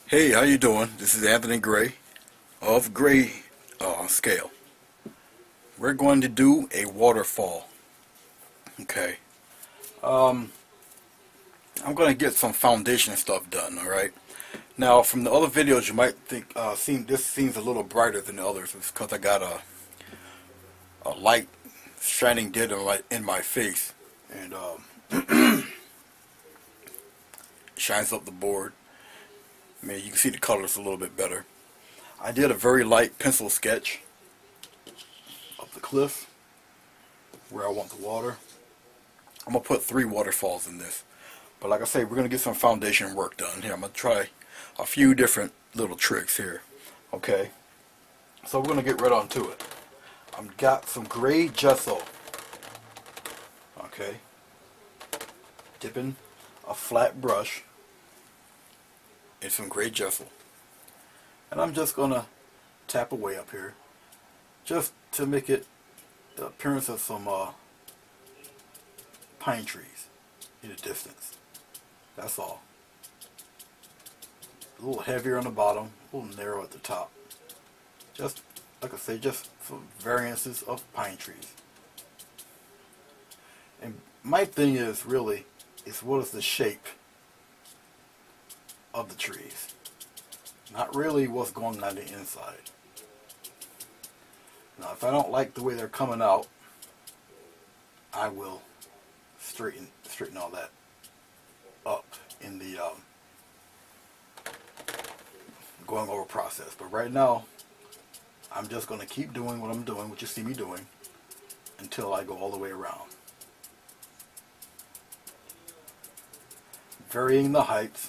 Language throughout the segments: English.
Hey, how you doing? This is Anthony Gray of Gray Scale. We're going to do a waterfall. Okay. Um, I'm going to get some foundation stuff done. All right. Now, from the other videos, you might think this seems a little brighter than the others. It's because I got a light shining dead in my face, and shines up the board. I mean, you can see the colors a little bit better. I did a very light pencil sketch of the cliff where I want the water. I'm going to put 3 waterfalls in this. But like I say, we're going to get some foundation work done here. I'm going to try a few different little tricks here. Okay. So we're going to get right on to it. I've got some gray gesso. Okay. Dipping a flat brush in some gray gesso. And I'm just going to tap away up here, just to make it the appearance of some pine trees in the distance. That's all. A little heavier on the bottom, a little narrow at the top. Just, like I say, just some variances of pine trees. And my thing is really, what is the shape of the trees? Not really what's going on the inside. Now, if I don't like the way they're coming out, I will straighten all that up in the going over process. But right now, I'm just going to keep doing what I'm doing, what you see me doing, until I go all the way around. Varying the heights.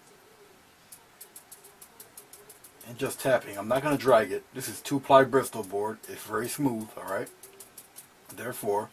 And just tapping. I'm not going to drag it. This is 2-ply Bristol board. It's very smooth, alright? Therefore,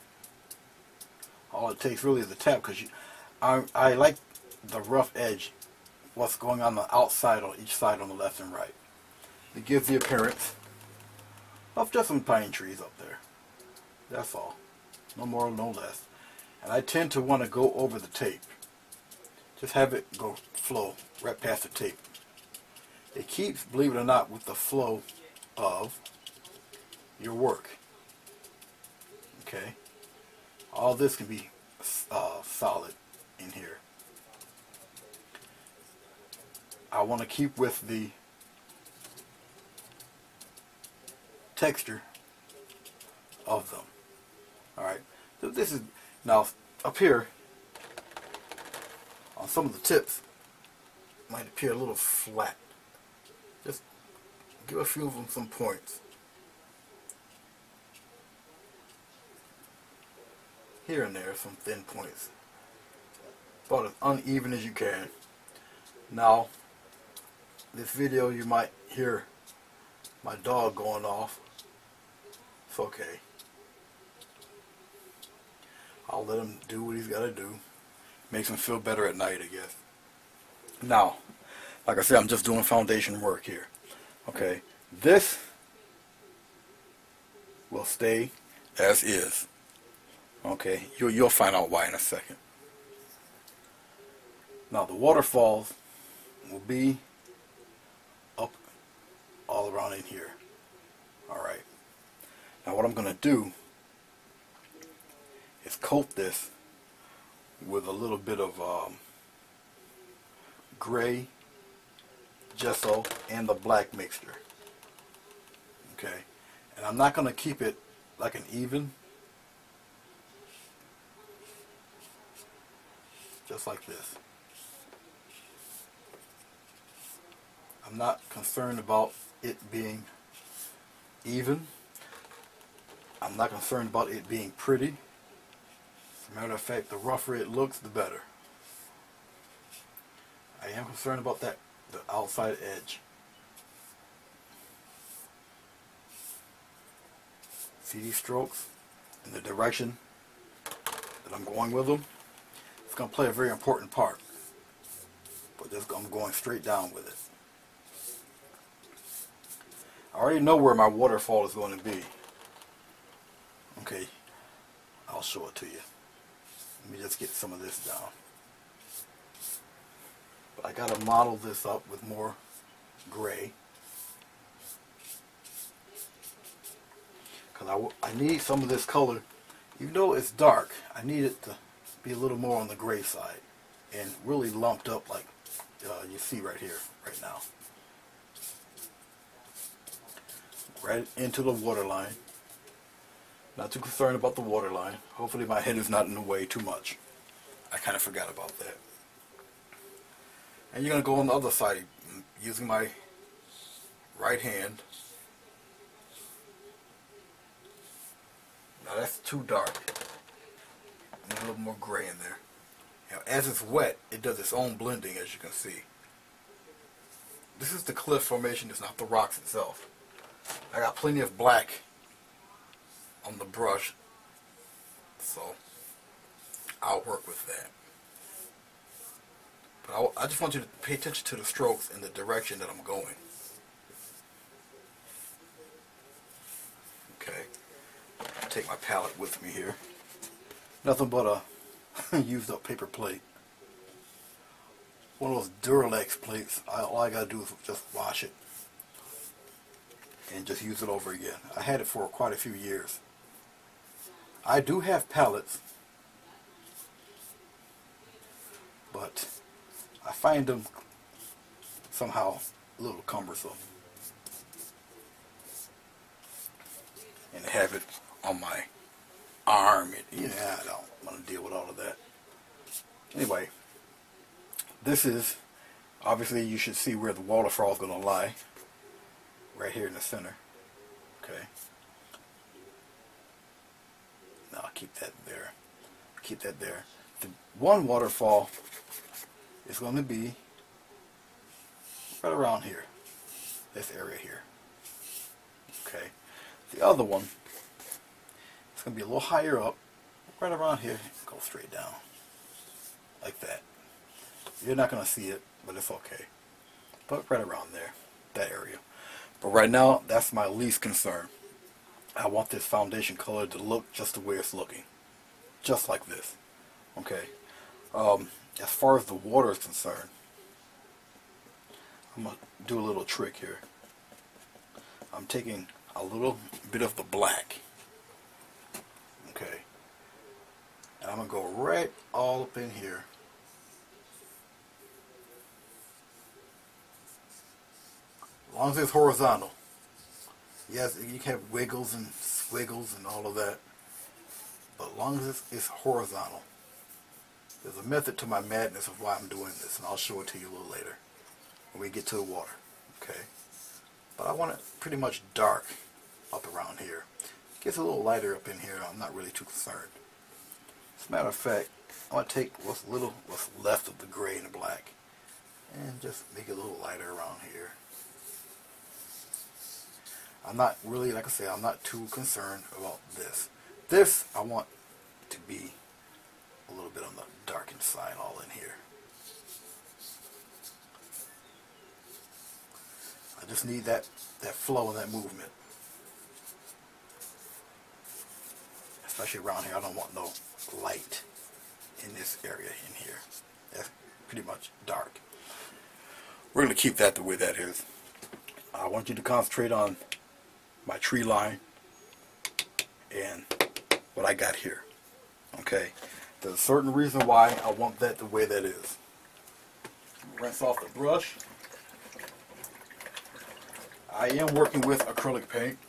all it takes really is a tap, because I like the rough edge, what's going on the outside on each side on the left and right. It gives the appearance of just some pine trees up there. That's all. No more, no less. And I tend to want to go over the tape. Just have it go flow right past the tape. It keeps, believe it or not, with the flow of your work. Okay? All this can be solid in here. I want to keep with the texture of them. Alright? So this is, now up here, on some of the tips, might appear a little flat. Just give a few of them some points. Here and there, some thin points. About as uneven as you can. Now, this video you might hear my dog going off. It's okay. I'll let him do what he's got to do. Makes him feel better at night, I guess. Now, like I said, I'm just doing foundation work here. Okay, this will stay as is. Okay, you'll find out why in a second. Now the waterfalls will be up all around in here. Alright. Now what I'm going to do is coat this with a little bit of gray gesso and the black mixture. Okay, and I'm not going to keep it like an even, just like this. I'm not concerned about it being even. I'm not concerned about it being pretty. As a matter of fact, the rougher it looks, the better. I am concerned about that, the outside edge. See these strokes in the direction that I'm going with them? It's going to play a very important part. But just, I'm going straight down with it. I already know where my waterfall is going to be. Okay, I'll show it to you. Let me just get some of this down. But I gotta model this up with more gray. Because I need some of this color, even though it's dark, I need it to be a little more on the gray side and really lumped up like you see right here, right now. Right into the waterline. Not too concerned about the waterline. Hopefully my head is not in the way too much. I kind of forgot about that. And you're going to go on the other side using my right hand. Now that's too dark. I need a little more gray in there. Now, as it's wet, it does its own blending, as you can see. This is the cliff formation, it's not the rocks itself. I got plenty of black on the brush, so I'll work with that. But I just want you to pay attention to the strokes in the direction that I'm going. Okay, take my palette with me here. Nothing but a used up paper plate. One of those Duralex plates. All I gotta do is just wash it and just use it over again. I had it for quite a few years. I do have palettes, but I find them somehow a little cumbersome. And have it on my arm, I don't want to deal with all of that. Anyway, this is, obviously you should see where the waterfall is going to lie. Right here in the center. Okay. Now I'll keep that there. Keep that there. The one waterfall is going to be right around here. This area here. Okay. The other one is going to be a little higher up. Right around here. Go straight down. Like that. You're not going to see it, but it's okay. But right around there. That area. But right now, that's my least concern. I want this foundation color to look just the way it's looking. Just like this. Okay. As far as the water is concerned, I'm going to do a little trick here. I'm taking a little bit of the black. Okay. And I'm going to go right all up in here. As long as it's horizontal. Yes, you can have wiggles and squiggles and all of that. But as long as it's horizontal. There's a method to my madness of why I'm doing this. And I'll show it to you a little later. When we get to the water. Okay. But I want it pretty much dark up around here. It gets a little lighter up in here. I'm not really too concerned. As a matter of fact, I'm going to take what's left of the gray and the black. And just make it a little lighter around here. I'm not really, like I say, I'm not too concerned about this. This, I want to be a little bit on the darkened side all in here. I just need that flow and that movement. Especially around here, I don't want no light in this area in here. That's pretty much dark. We're going to keep that the way that is. I want you to concentrate on my tree line and what I got here. Okay, there's a certain reason why I want that the way that is. Rinse off the brush. I am working with acrylic paint.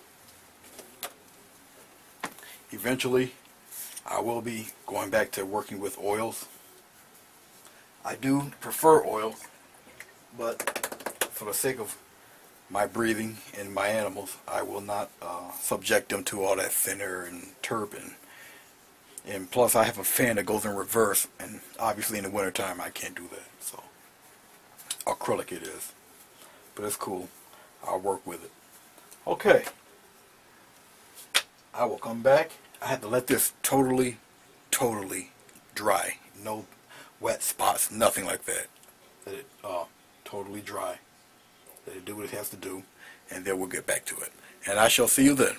Eventually I will be going back to working with oils. I do prefer oil, but for the sake of my breathing and my animals, I will not subject them to all that thinner and turpin. And plus I have a fan that goes in reverse, and obviously in the wintertime I can't do that. So acrylic it is. But it's cool. I'll work with it. Okay. I will come back. I had to let this totally dry. No wet spots, nothing like that. Let it totally dry. Let it do what it has to do, and then we'll get back to it. And I shall see you then.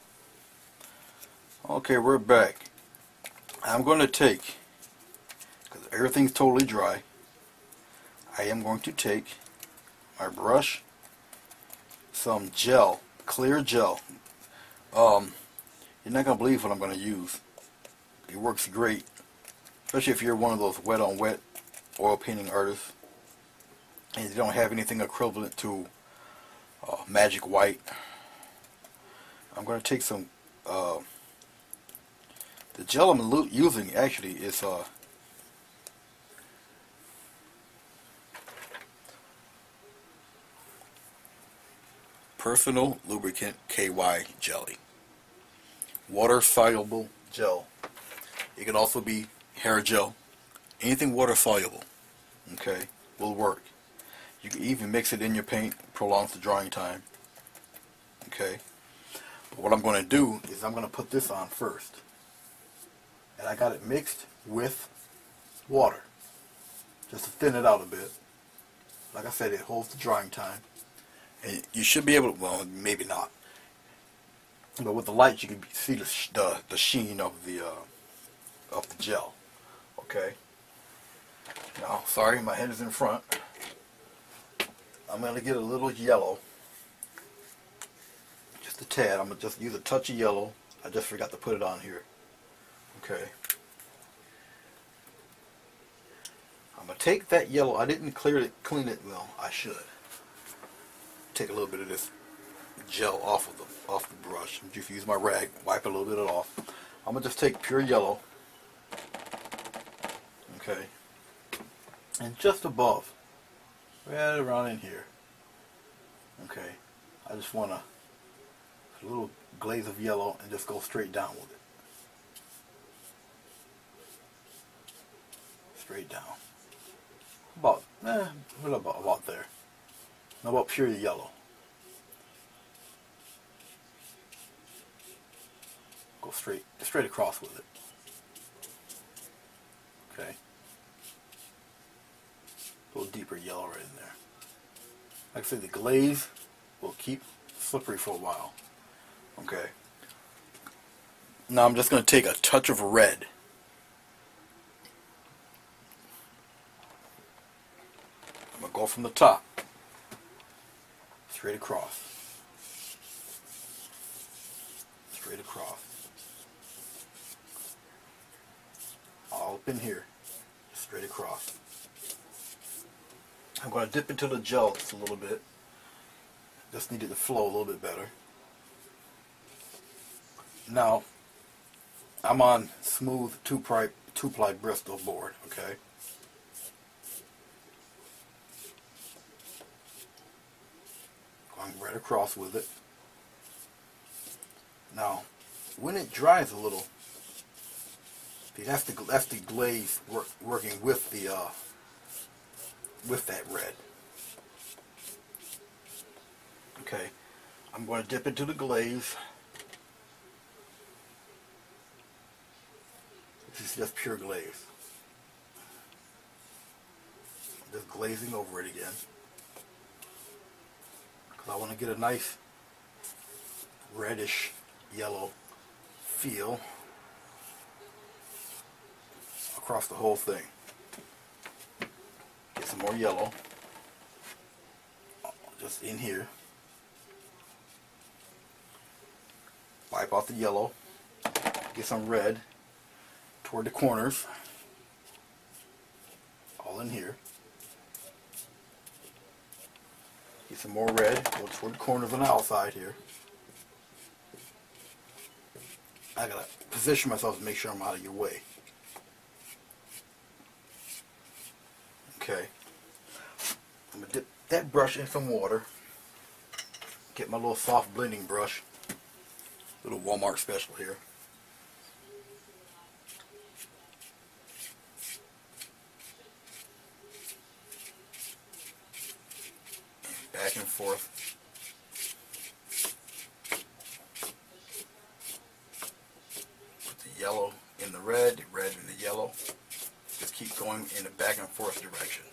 Okay, we're back. I'm going to take because everything's totally dry, I am going to take my brush, some gel, clear gel. You're not going to believe what I'm going to use. It works great, especially if you're one of those wet on wet oil painting artists and you don't have anything equivalent to magic white. I'm going to take some, the gel I'm using actually is Personal Lubricant KY Jelly. Water soluble gel. It can also be hair gel. Anything water soluble, okay, will work. You can even mix it in your paint, prolongs the drying time. Okay. But what I'm going to do is I'm going to put this on first. And I got it mixed with water. Just to thin it out a bit. Like I said, it holds the drying time. And you should be able to, well, maybe not. But with the light you can see the sheen of the gel. Okay. Now, sorry, my head is in front. I'm going to get a little yellow. Just a tad. I'm going to just use a touch of yellow. I just forgot to put it on here. Okay. I'm going to take that yellow. I didn't clean it. Well, I should. Take a little bit of this gel off the brush. Just use my rag, wipe a little bit of it off. I'm going to just take pure yellow. Okay. And just above, right around in here. Okay. I just want a little glaze of yellow and just go straight down with it. Straight down. About there. Now about pure yellow. Go straight across with it. Okay. A little deeper yellow right in there. Like I said, the glaze will keep slippery for a while. Okay. Now I'm just going to take a touch of red. I'm going to go from the top. Straight across. Straight across. All up in here. Straight across. I'm going to dip into the gel just a little bit. Just need it to flow a little bit better. Now, I'm on smooth two-ply Bristol board, okay? Going right across with it. Now, when it dries a little, see, that's the glaze working with that red. Okay, I'm going to dip into the glaze. This is just pure glaze. Just glazing over it again. Because I want to get a nice reddish yellow feel across the whole thing. Get some more yellow just in here. Wipe off the yellow. Get some red toward the corners. All in here. Get some more red. Go toward the corners on the outside here. I gotta position myself to make sure I'm out of your way. Okay. I'm gonna dip that brush in some water. Get my little soft blending brush. Little Walmart special here. Back and forth. Put the yellow in the red in the yellow. Just keep going in the back and forth direction.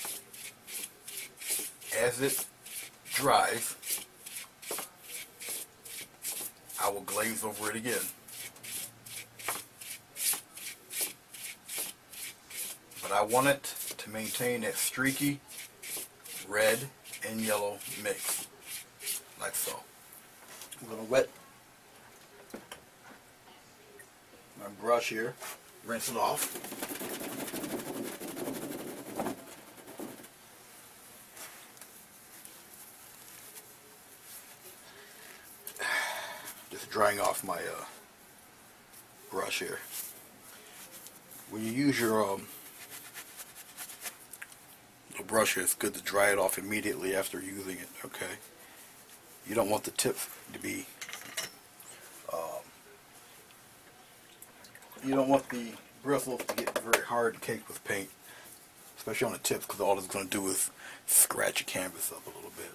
As it dries, I will glaze over it again. I want it to maintain that streaky red and yellow mix, like so. I'm going to wet my brush here, rinse it off. Just drying off my brush here. When you use your brush here, it's good to dry it off immediately after using it, okay? You don't want the tips to be, you don't want the bristles to get very hard and caked with paint, especially on the tips, because all it's going to do is scratch your canvas up a little bit.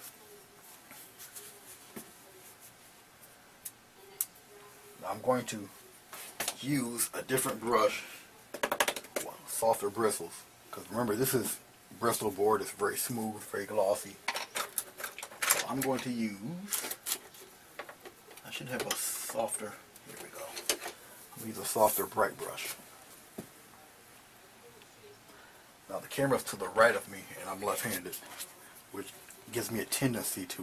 Now I'm going to use a different brush, softer bristles, because remember, this is Bristol board. It's very smooth, very glossy. So I'm going to use, I should have a softer, here we go. I'll use a softer bright brush. Now the camera's to the right of me and I'm left-handed, which gives me a tendency to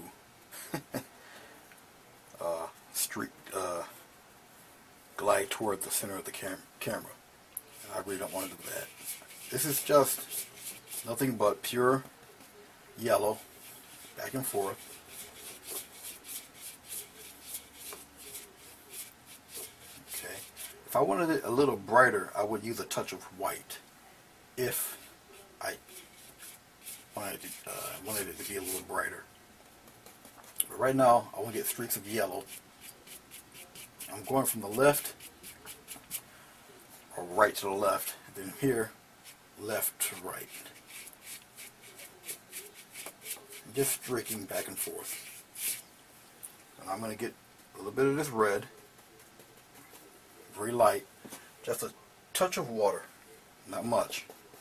glide toward the center of the camera. And I really don't want to do that. This is just nothing but pure yellow, back and forth. Okay. If I wanted it a little brighter, I would use a touch of white. If I wanted it to be a little brighter. But right now, I want to get streaks of yellow. I'm going from the left, or right to the left, and then here, left to right. Just streaking back and forth. And I'm going to get a little bit of this red, very light, just a touch of water, not much.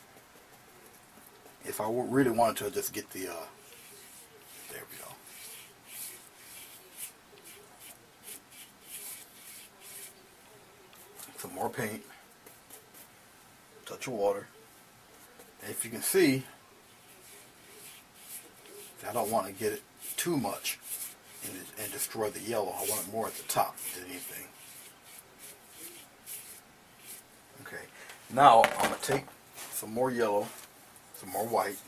If I really wanted to, just get the, there we go. Some more paint, touch of water. And if you can see, I don't want to get it too much and destroy the yellow. I want it more at the top than anything. Okay, now I'm going to take some more yellow, some more white,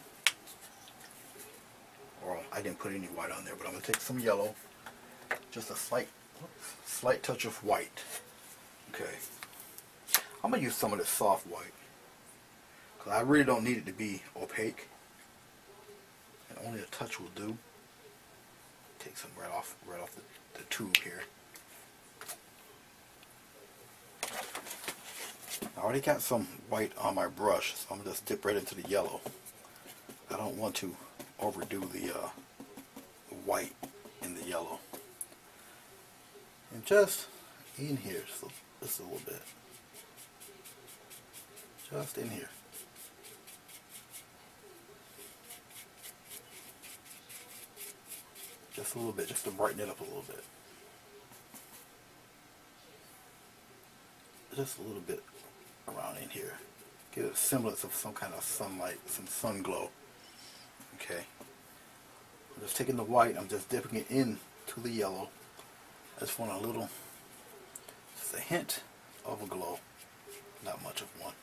or I didn't put any white on there, but I'm going to take some yellow, just a slight touch of white. Okay, I'm going to use some of this soft white, because I really don't need it to be opaque, and only a touch will do. Take some right off the tube here. I already got some white on my brush, so I'm going to just dip right into the yellow. I don't want to overdo the white in the yellow. And just in here, so just a little bit. Just in here. Just a little bit, just to brighten it up a little bit. Just a little bit around in here. Get a semblance of some kind of sunlight, some sun glow. Okay. I'm just taking the white, I'm just dipping it into the yellow. I just want a little, just a hint of a glow. Not much of one.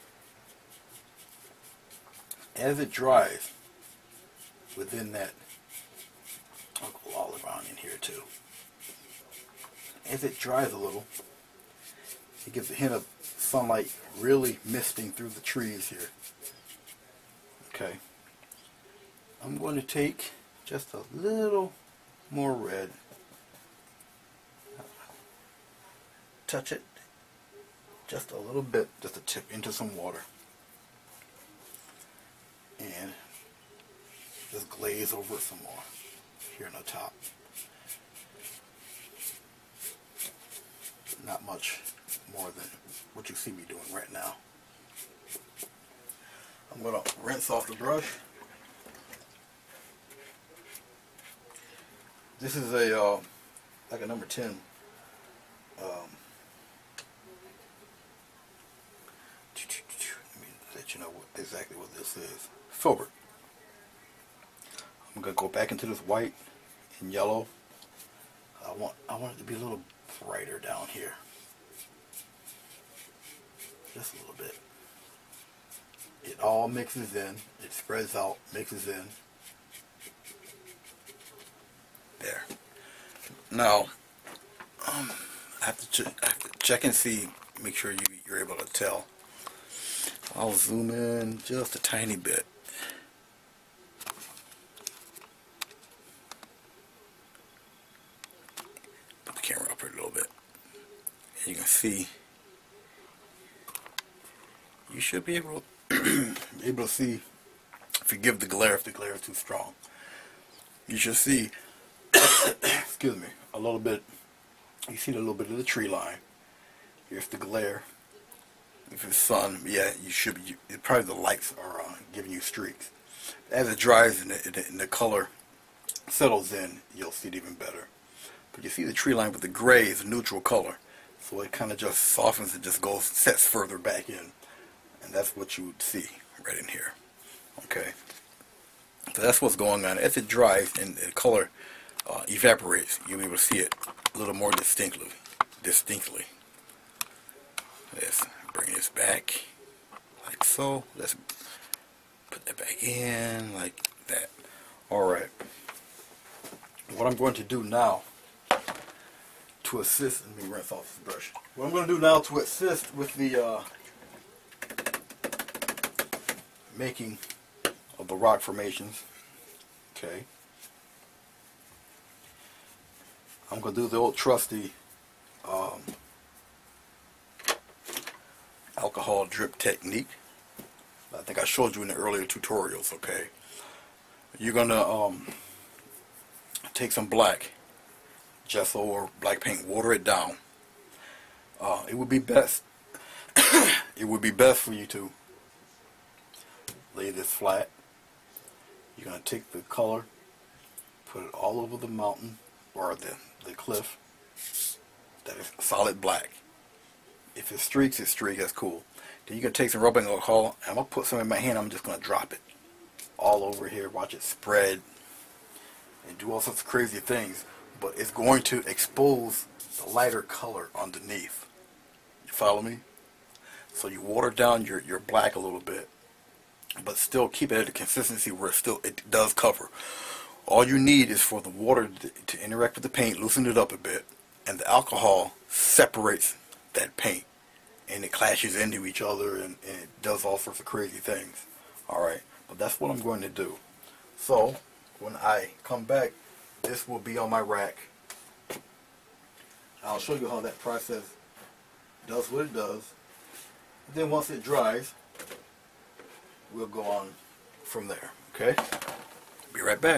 As it dries within that, I'll go all around in here too. As it dries a little, it gives a hint of sunlight really misting through the trees here. Okay. I'm going to take just a little more red. Touch it just a little bit, just a tip into some water. And just glaze over it some more here on the top. Not much more than what you see me doing right now. I'm going to rinse off the brush. This is a like a number 10 let me let you know exactly what this is. Filbert. I'm gonna go back into this white and yellow. I want it to be a little brighter down here. Just a little bit. It all mixes in. It spreads out, mixes in. There. Now, I have to check and see, make sure you're able to tell. I'll zoom in just a tiny bit. Put the camera up here a little bit. And you can see, you should be able to see, forgive the glare if the glare is too strong. You should see, excuse me, a little bit, you see a little bit of the tree line. Here's the glare. If it's sun, yeah, you should be, probably the lights are giving you streaks. As it dries and the color settles in, you'll see it even better. But you see the tree line with the gray is a neutral color. So it kind of just softens and just goes, sets further back in. And that's what you would see right in here. Okay. So that's what's going on. As it dries and the color evaporates, you'll be able to see it a little more distinctly. Let's bring this back like so. Let's put that back in like that. Alright. What I'm going to do now to assist, let me rinse off this brush. What I'm going to do now to assist with the making of the rock formations, okay, I'm going to do the old trusty alcohol drip technique. I think I showed you in the earlier tutorials, okay. You're going to take some black gesso or black paint, water it down. It would be best it would be best for you to lay this flat. You're going to take the color, put it all over the mountain or the cliff that is solid black. If it streaks, it's streak, that's cool. Then you can take some rubbing alcohol, and I'm going to put some in my hand, I'm just going to drop it all over here, watch it spread, and do all sorts of crazy things. But it's going to expose the lighter color underneath. You follow me? So you water down your black a little bit, but still keep it at a consistency where it does cover. All you need is for the water to interact with the paint, loosen it up a bit, and the alcohol separates that paint, and it clashes into each other, and it does all sorts of crazy things. Alright, but that's what I'm going to do. So when I come back, this will be on my rack. I'll show you how that process does what it does. Then once it dries, we'll go on from there. Okay? Be right back.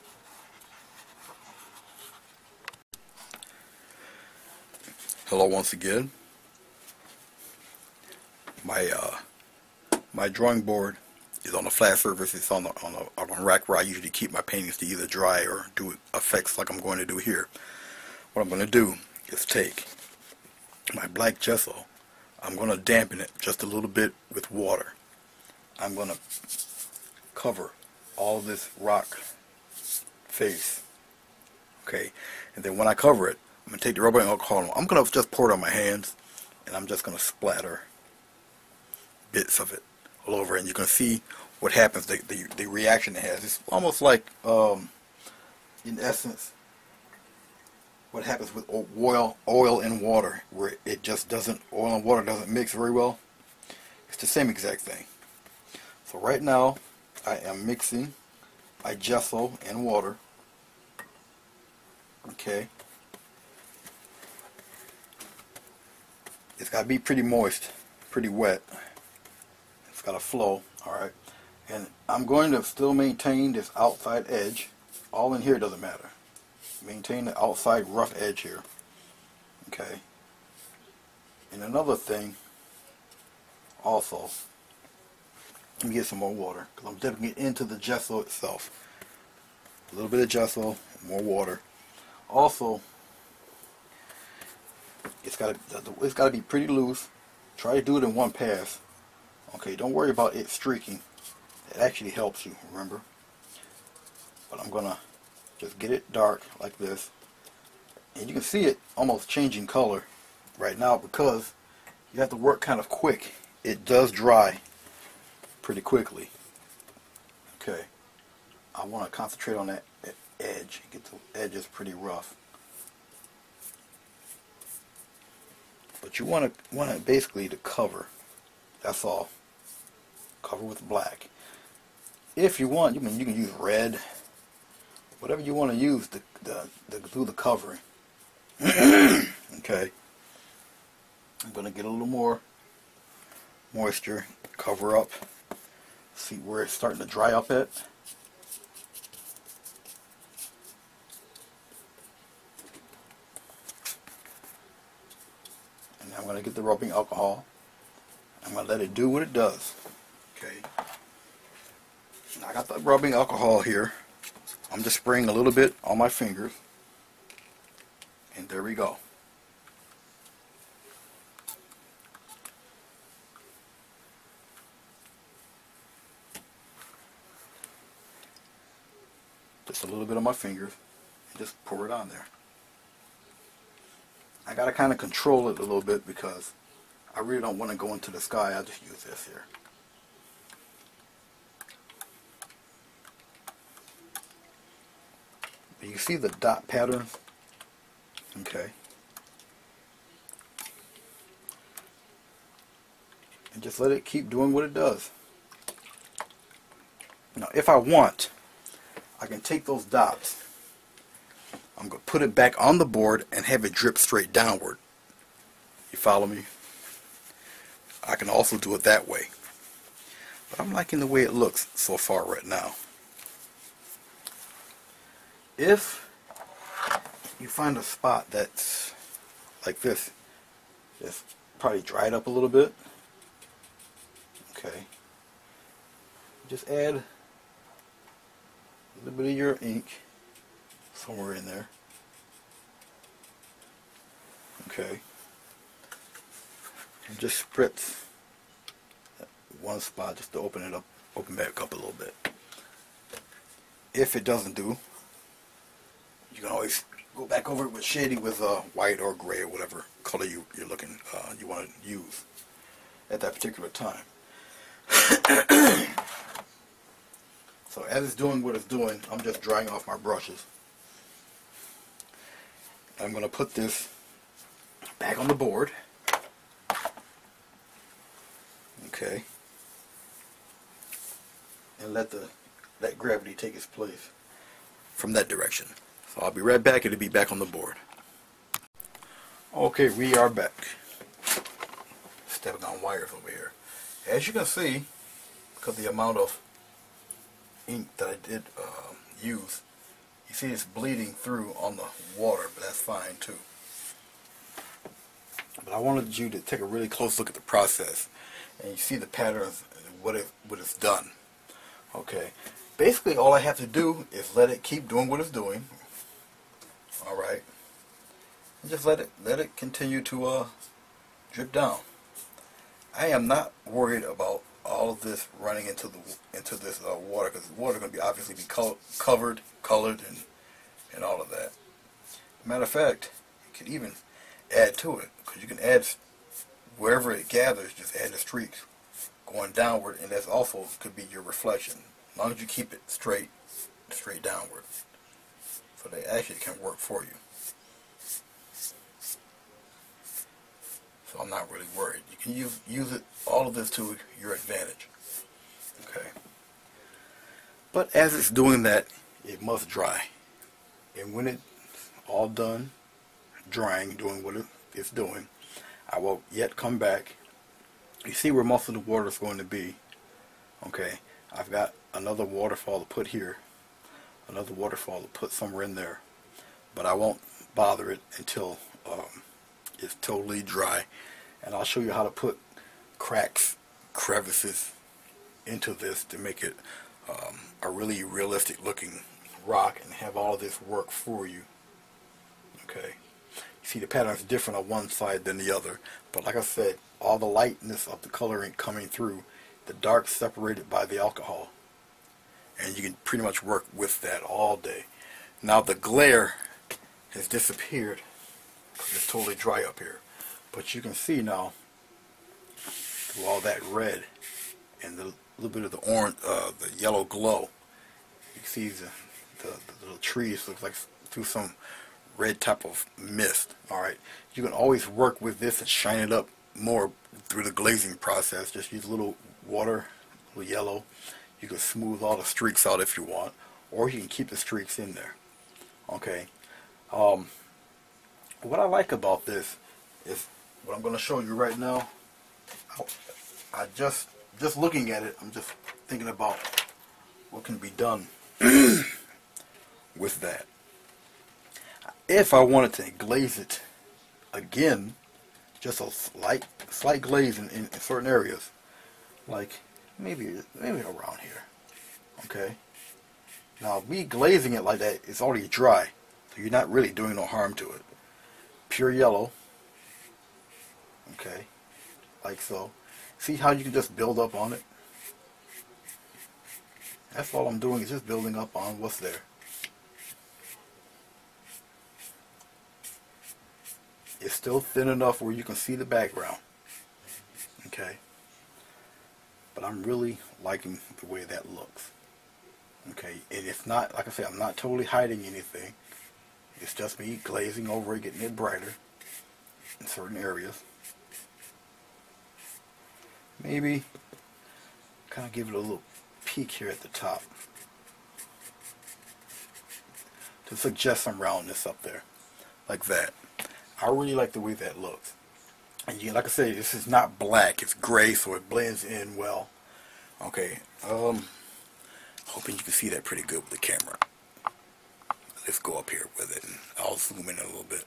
Hello once again. My drawing board is on a flat surface. It's on a rack where I usually keep my paintings to either dry or do effects like I'm going to do here. What I'm going to do is take my black gesso. I'm going to dampen it just a little bit with water. I'm going to cover all this rock face. Okay, and then when I cover it, I'm going to take the rubbing alcohol. I'm going to just pour it on my hands, and I'm just going to splatter bits of it all over, and you can see what happens, the reaction it has. It's almost like, in essence, what happens with oil and water, where it just doesn't, oil and water doesn't mix very well. It's the same exact thing. So right now, I am mixing my gesso and water. Okay. It's got to be pretty moist, pretty wet. It's got to flow, alright. And I'm going to still maintain this outside edge. All in here doesn't matter. Maintain the outside rough edge here. Okay. And another thing, also, let me get some more water, because I'm dipping it into the gesso itself. A little bit of gesso, more water. Also, it's got to be pretty loose. Try to do it in one pass. Okay, don't worry about it streaking. It actually helps you, remember? But I'm gonna just get it dark like this. And you can see it almost changing color right now because you have to work kind of quick. It does dry pretty quickly. Okay, I want to concentrate on that edge. Get the edges pretty rough. But you want it basically to cover. That's all. Cover with black. If you want, you can use red. Whatever you want to use to do the covering. Okay. I'm gonna get a little more moisture. Cover up. See where it's starting to dry up at. And I'm gonna get the rubbing alcohol. I'm gonna let it do what it does. Okay. Now I got the rubbing alcohol here. I'm just spraying a little bit on my fingers. And there we go. Just a little bit on my fingers. And just pour it on there. I gotta kind of control it a little bit because I really don't want to go into the sky. I just use this here. You see the dot pattern? Okay. And just let it keep doing what it does. Now, if I want, I can take those dots. I'm going to put it back on the board and have it drip straight downward. You follow me? I can also do it that way. But I'm liking the way it looks so far right now. If you find a spot that's like this, it's probably dried up a little bit. Okay. Just add a little bit of your ink somewhere in there. Okay. And just spritz that one spot just to open it up, open back up a little bit. If it doesn't do, you can always go back over it with shading with white or gray or whatever color you want to use at that particular time. So as it's doing what it's doing, I'm just drying off my brushes. I'm going to put this back on the board. Okay. And let gravity take its place from that direction. So I'll be right back. It'll be back on the board. Okay, we are back. Stepping on wires over here. As you can see, because of the amount of ink that I did use, you see it's bleeding through on the water, but that's fine too. But I wanted you to take a really close look at the process, and you see the patterns, what it's done. Okay, basically all I have to do is let it keep doing what it's doing. All right, and just let it continue to drip down. I am not worried about all of this running into this water, because the water is going to obviously be colored, and all of that. Matter of fact, you can even add to it, because you can add wherever it gathers. Just add the streaks going downward, and that's also could be your reflection, as long as you keep it straight downward. So they actually can work for you. So I'm not really worried. You can use it, all of this to your advantage. Okay. But as it's doing that, it must dry. And when it's all done drying, doing what it's doing, I will yet come back. You see where most of the water is going to be. Okay. I've got another waterfall to put here. Another waterfall to put somewhere in there. But I won't bother it until it's totally dry. And I'll show you how to put cracks, crevices into this to make it a really realistic looking rock and have all of this work for you. Okay. You see the pattern's different on one side than the other. But like I said, all the lightness of the coloring coming through the dark separated by the alcohol. And you can pretty much work with that all day. Now the glare has disappeared. It's totally dry up here. But you can see now, through all that red and the little bit of the orange, the yellow glow, you can see the little trees look like through some red type of mist. Alright, you can always work with this and shine it up more through the glazing process. Just use a little water, a little yellow. You can smooth all the streaks out if you want, or you can keep the streaks in there. Okay. What I like about this is what I'm going to show you right now. I just looking at it, I'm just thinking about what can be done with that. If I wanted to glaze it again, just a slight glaze in certain areas, like maybe around here. Okay. Now me glazing it like that, it's already dry, so you're not really doing no harm to it. Pure yellow. Okay, like so. See how you can just build up on it? That's all I'm doing, is just building up on what's there. It's still thin enough where you can see the background. Okay. But I'm really liking the way that looks. Okay, and it's not, like I said, I'm not totally hiding anything. It's just me glazing over it, getting it brighter in certain areas. Maybe kind of give it a little peak here at the top to suggest some roundness up there, like that. I really like the way that looks. And like I say, this is not black, it's gray, so it blends in well. Okay, hoping you can see that pretty good with the camera. Let's go up here with it, and I'll zoom in a little bit.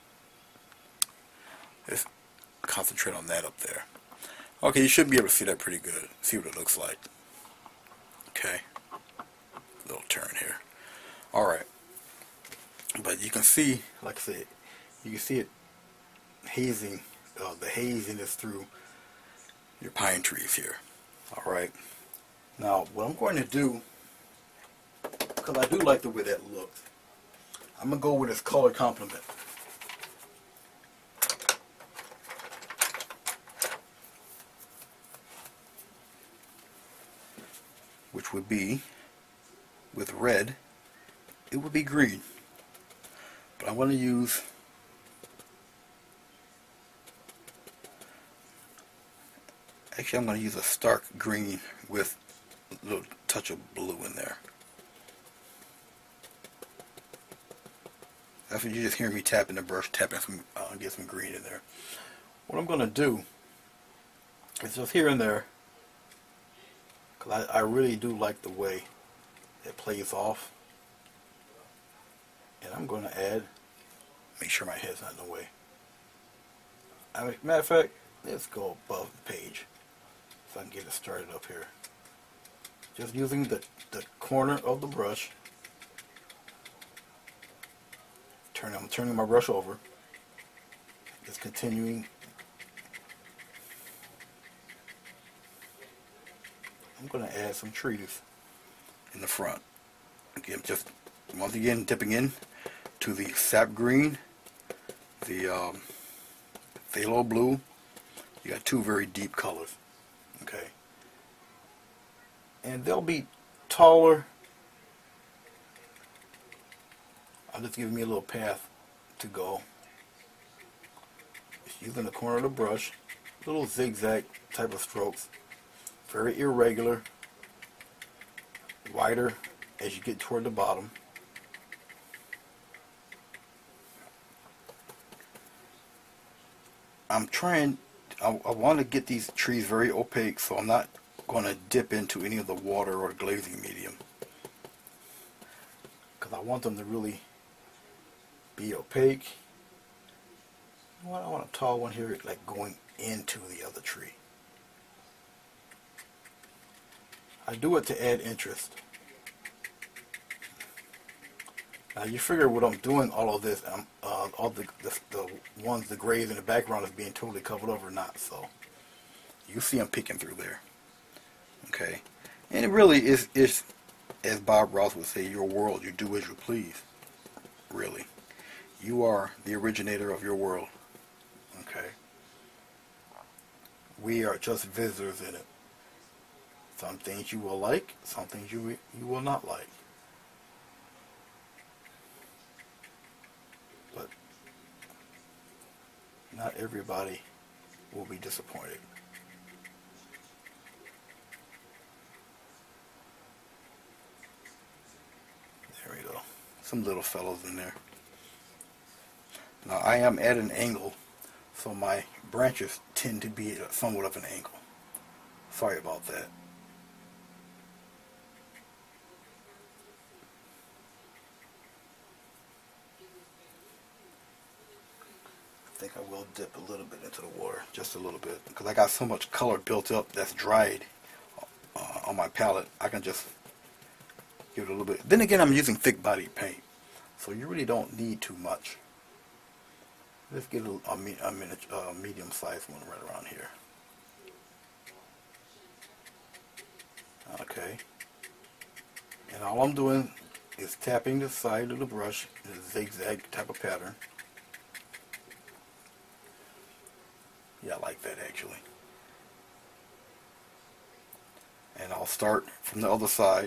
Let's concentrate on that up there. Okay, you should be able to see that pretty good. See what it looks like. Okay, little turn here. Alright, but you can see, like I said, you can see it hazing, the hazing is through your pine trees here. Alright, now what I'm going to do, because I do like the way that looks, I'm going to go with this color complement. Which would be, with red, it would be green. But I want to use actually I'm going to use a stark green with a little touch of blue in there. That's what you just hear me tapping the brush, tapping some, get some green in there. What I'm going to do is just here and there, because I really do like the way it plays off. And I'm going to add, make sure my head's not in the way. Matter of fact, let's go above the page so I can get it started up here. Just using the corner of the brush. I'm turning my brush over. Just continuing. I'm going to add some trees in the front. Again, just once again dipping in to the sap green, the phthalo blue. You got two very deep colors. Okay. And they'll be taller. I'm just giving me a little path to go. Just using the corner of the brush, little zigzag type of strokes. Very irregular, wider as you get toward the bottom. I want to get these trees very opaque, so I'm not going to dip into any of the water or glazing medium, because I want them to really be opaque. I want a tall one here, like going into the other tree. I do it to add interest. Now you figure what I'm doing all of this, all the ones, the grays in the background is being totally covered over, not so. You see I'm peeking through there. Okay, and it really is, as Bob Ross would say, your world. You do as you please. Really, you are the originator of your world. Okay, we are just visitors in it. Some things you will like, some things you will not like. But not everybody will be disappointed. There we go. Some little fellows in there. Now I am at an angle, so my branches tend to be at somewhat of an angle. Sorry about that. I think I will dip a little bit into the water, just a little bit, because I got so much color built up that's dried on my palette. I can just give it a little bit. Then again, I'm using thick body paint, so you really don't need too much. Let's get a medium sized one right around here. Okay. And all I'm doing is tapping the side of the brush in a zigzag type of pattern. Yeah, I like that actually. And I'll start from the other side.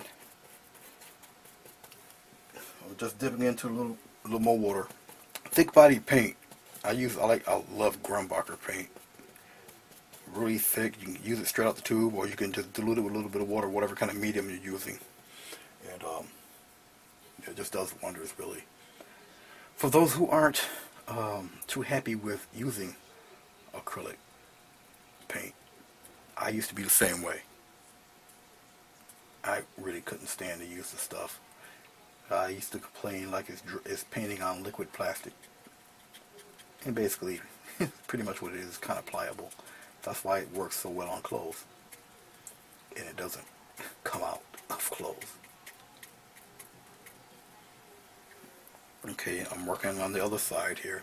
I'm just dipping into a little more water. Thick body paint. I love Grumbacher paint. Really thick. You can use it straight out the tube, or you can just dilute it with a little bit of water, whatever kind of medium you're using. And it just does wonders, really. For those who aren't too happy with using acrylic paint, I used to be the same way. I really couldn't stand to use the stuff. I used to complain like it's painting on liquid plastic. And basically, pretty much what it is kind of pliable. That's why it works so well on clothes. And it doesn't come out of clothes. Okay, I'm working on the other side here.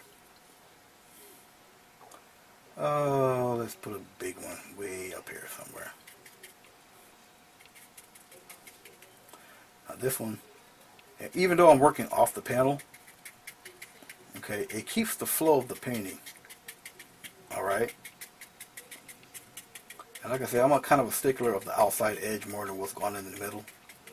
Oh, let's put a big one way up here somewhere. Now this one, even though I'm working off the panel, okay, it keeps the flow of the painting. Alright? And like I say, I'm a kind of a stickler of the outside edge more than what's going on in the middle.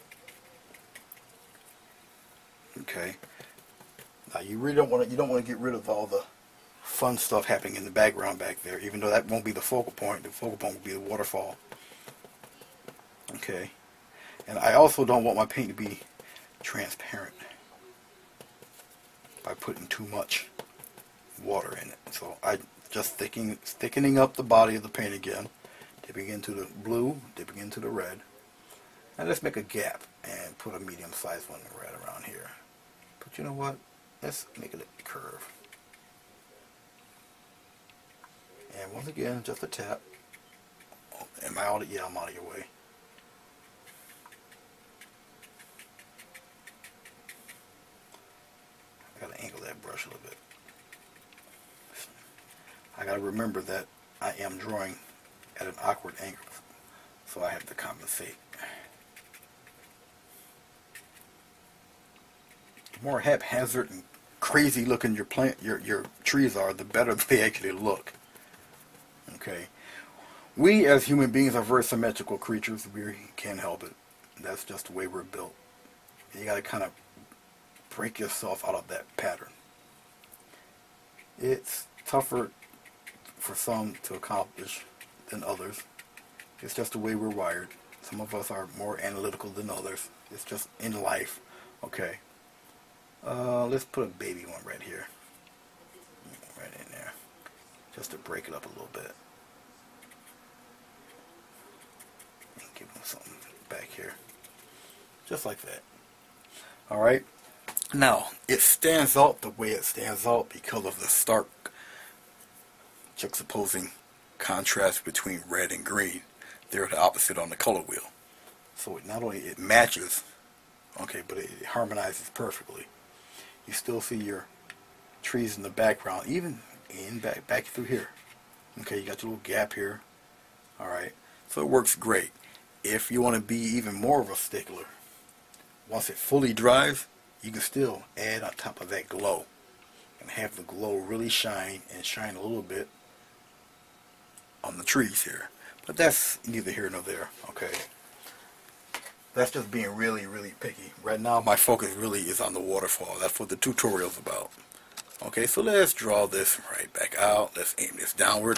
Okay. Now you really don't want to get rid of all the fun stuff happening in the background back there, even though that won't be the focal point. The focal point will be the waterfall. Okay. And I also don't want my paint to be transparent by putting too much water in it. So I just thickening up the body of the paint again, dipping into the blue, dipping into the red. And let's make a gap and put a medium-sized one right around here. But you know what? Let's make it a curve. And once again, just a tap. Oh, am I out of? Yeah, I'm out of your way. I gotta angle that brush a little bit. I gotta remember that I am drawing at an awkward angle, so I have to compensate. The more haphazard and crazy looking your trees are, the better they actually look. Okay, we as human beings are very symmetrical creatures. We can't help it. That's just the way we're built. You got to kind of break yourself out of that pattern. It's tougher for some to accomplish than others. It's just the way we're wired. Some of us are more analytical than others. It's just in life. Okay. Let's put a baby one right here. Right in there. Just to break it up a little bit. And give them something back here. Just like that. Alright. Now, it stands out the way it stands out because of the stark juxtaposing contrast between red and green. They're the opposite on the color wheel. So it not only it matches, okay, but it harmonizes perfectly. You still see your trees in the background, even in back through here. Okay, you got your little gap here. Alright, so it works great. if you want to be even more of a stickler, once it fully dries, you can still add on top of that glow and have the glow really shine and shine a little bit on the trees here. But that's neither here nor there, okay? That's just being really, really picky. Right now my focus really is on the waterfall. That's what the tutorial's about. Okay, so let's draw this right back out. Let's aim this downward,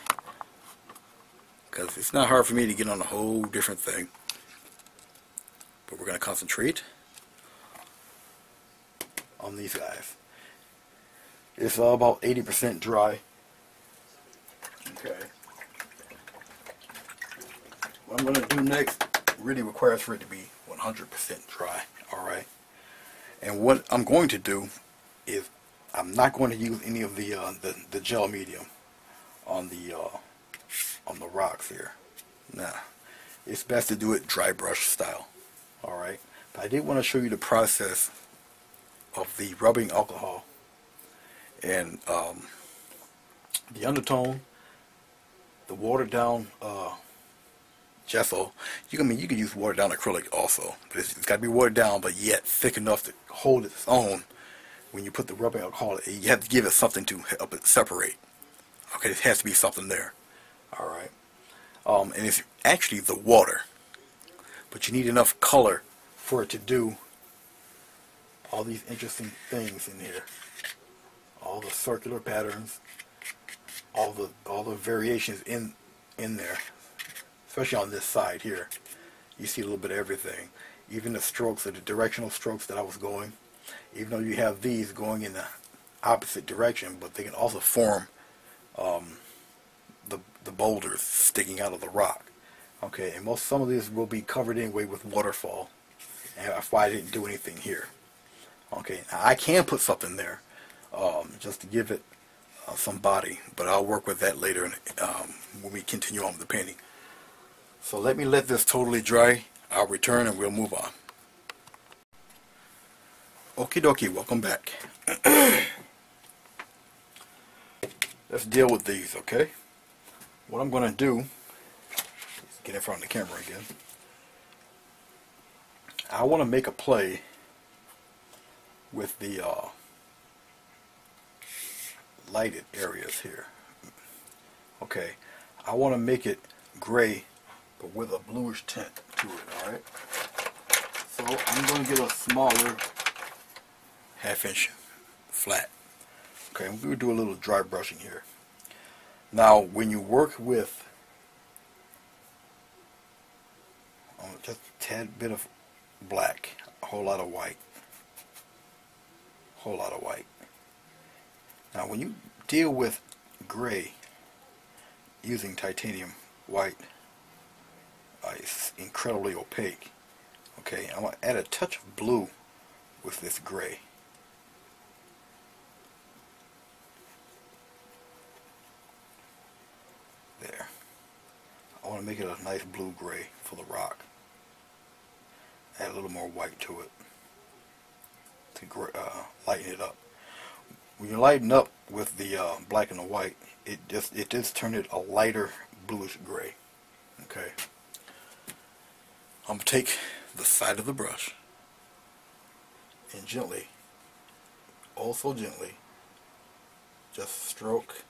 because it's not hard for me to get on a whole different thing. But we're going to concentrate on these guys. It's about 80% dry. Okay. What I'm going to do next really requires for it to be 100% dry. Alright. And what I'm going to do is I'm not going to use any of the gel medium on the rocks here. Nah. It's best to do it dry brush style. Alright. But I did want to show you the process of the rubbing alcohol and the undertone, the watered down gesso. You can use watered down acrylic also, but it's got to be watered down, but yet thick enough to hold its own. When you put the rubbing alcohol, you have to give it something to help it separate. Okay, it has to be something there. All right, and it's actually the water, but you need enough color for it to do all these interesting things in here. All the circular patterns, all the variations in there. Especially on this side here, you see a little bit of everything. Even the strokes, or the directional strokes that I was going, even though you have these going in the opposite direction, but they can also form the boulders sticking out of the rock. Okay, and some of these will be covered anyway with waterfall, and that's why I didn't do anything here. Okay, now I can put something there just to give it some body, but I'll work with that later when we continue on with the painting. So let me let this totally dry. I'll return and we'll move on. Okie dokie, welcome back. Let's deal with these, okay? What I'm going to do is get in front of the camera again. I want to make a play with the lighted areas here. Okay, I want to make it gray, but with a bluish tint to it, alright? So I'm going to get a smaller 1/2 inch flat. Okay, I'm going to do a little dry brushing here. Now, when you work with just a tad bit of black, a whole lot of white, whole lot of white. Now, when you deal with gray using titanium white, it's incredibly opaque. Okay, I'm going to add a touch of blue with this gray. There. I want to make it a nice blue-gray for the rock. Add a little more white to it to lighten it up. When you lighten up with the black and the white, it just turns it a lighter bluish gray. Okay. I'm going to take the side of the brush and gently, oh so gently, just stroke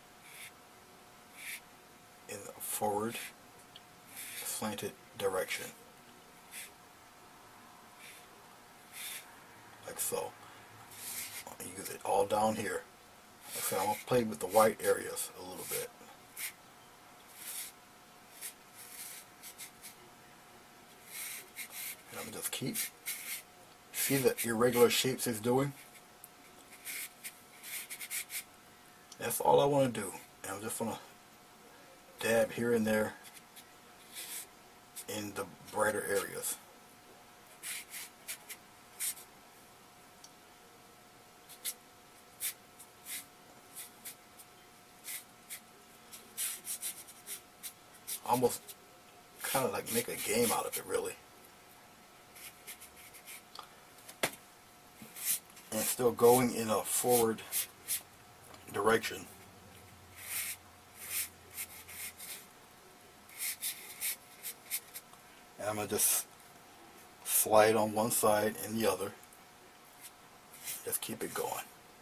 in a forward slanted direction, like so. Use it all down here. So I'm going to play with the white areas a little bit. And I'm just keep, see the irregular shapes it's doing? That's all I want to do. And I'm just going to dab here and there in the brighter areas. Almost kind of like make a game out of it, really. And still going in a forward direction. I'm going to just slide on one side and the other. Just keep it going.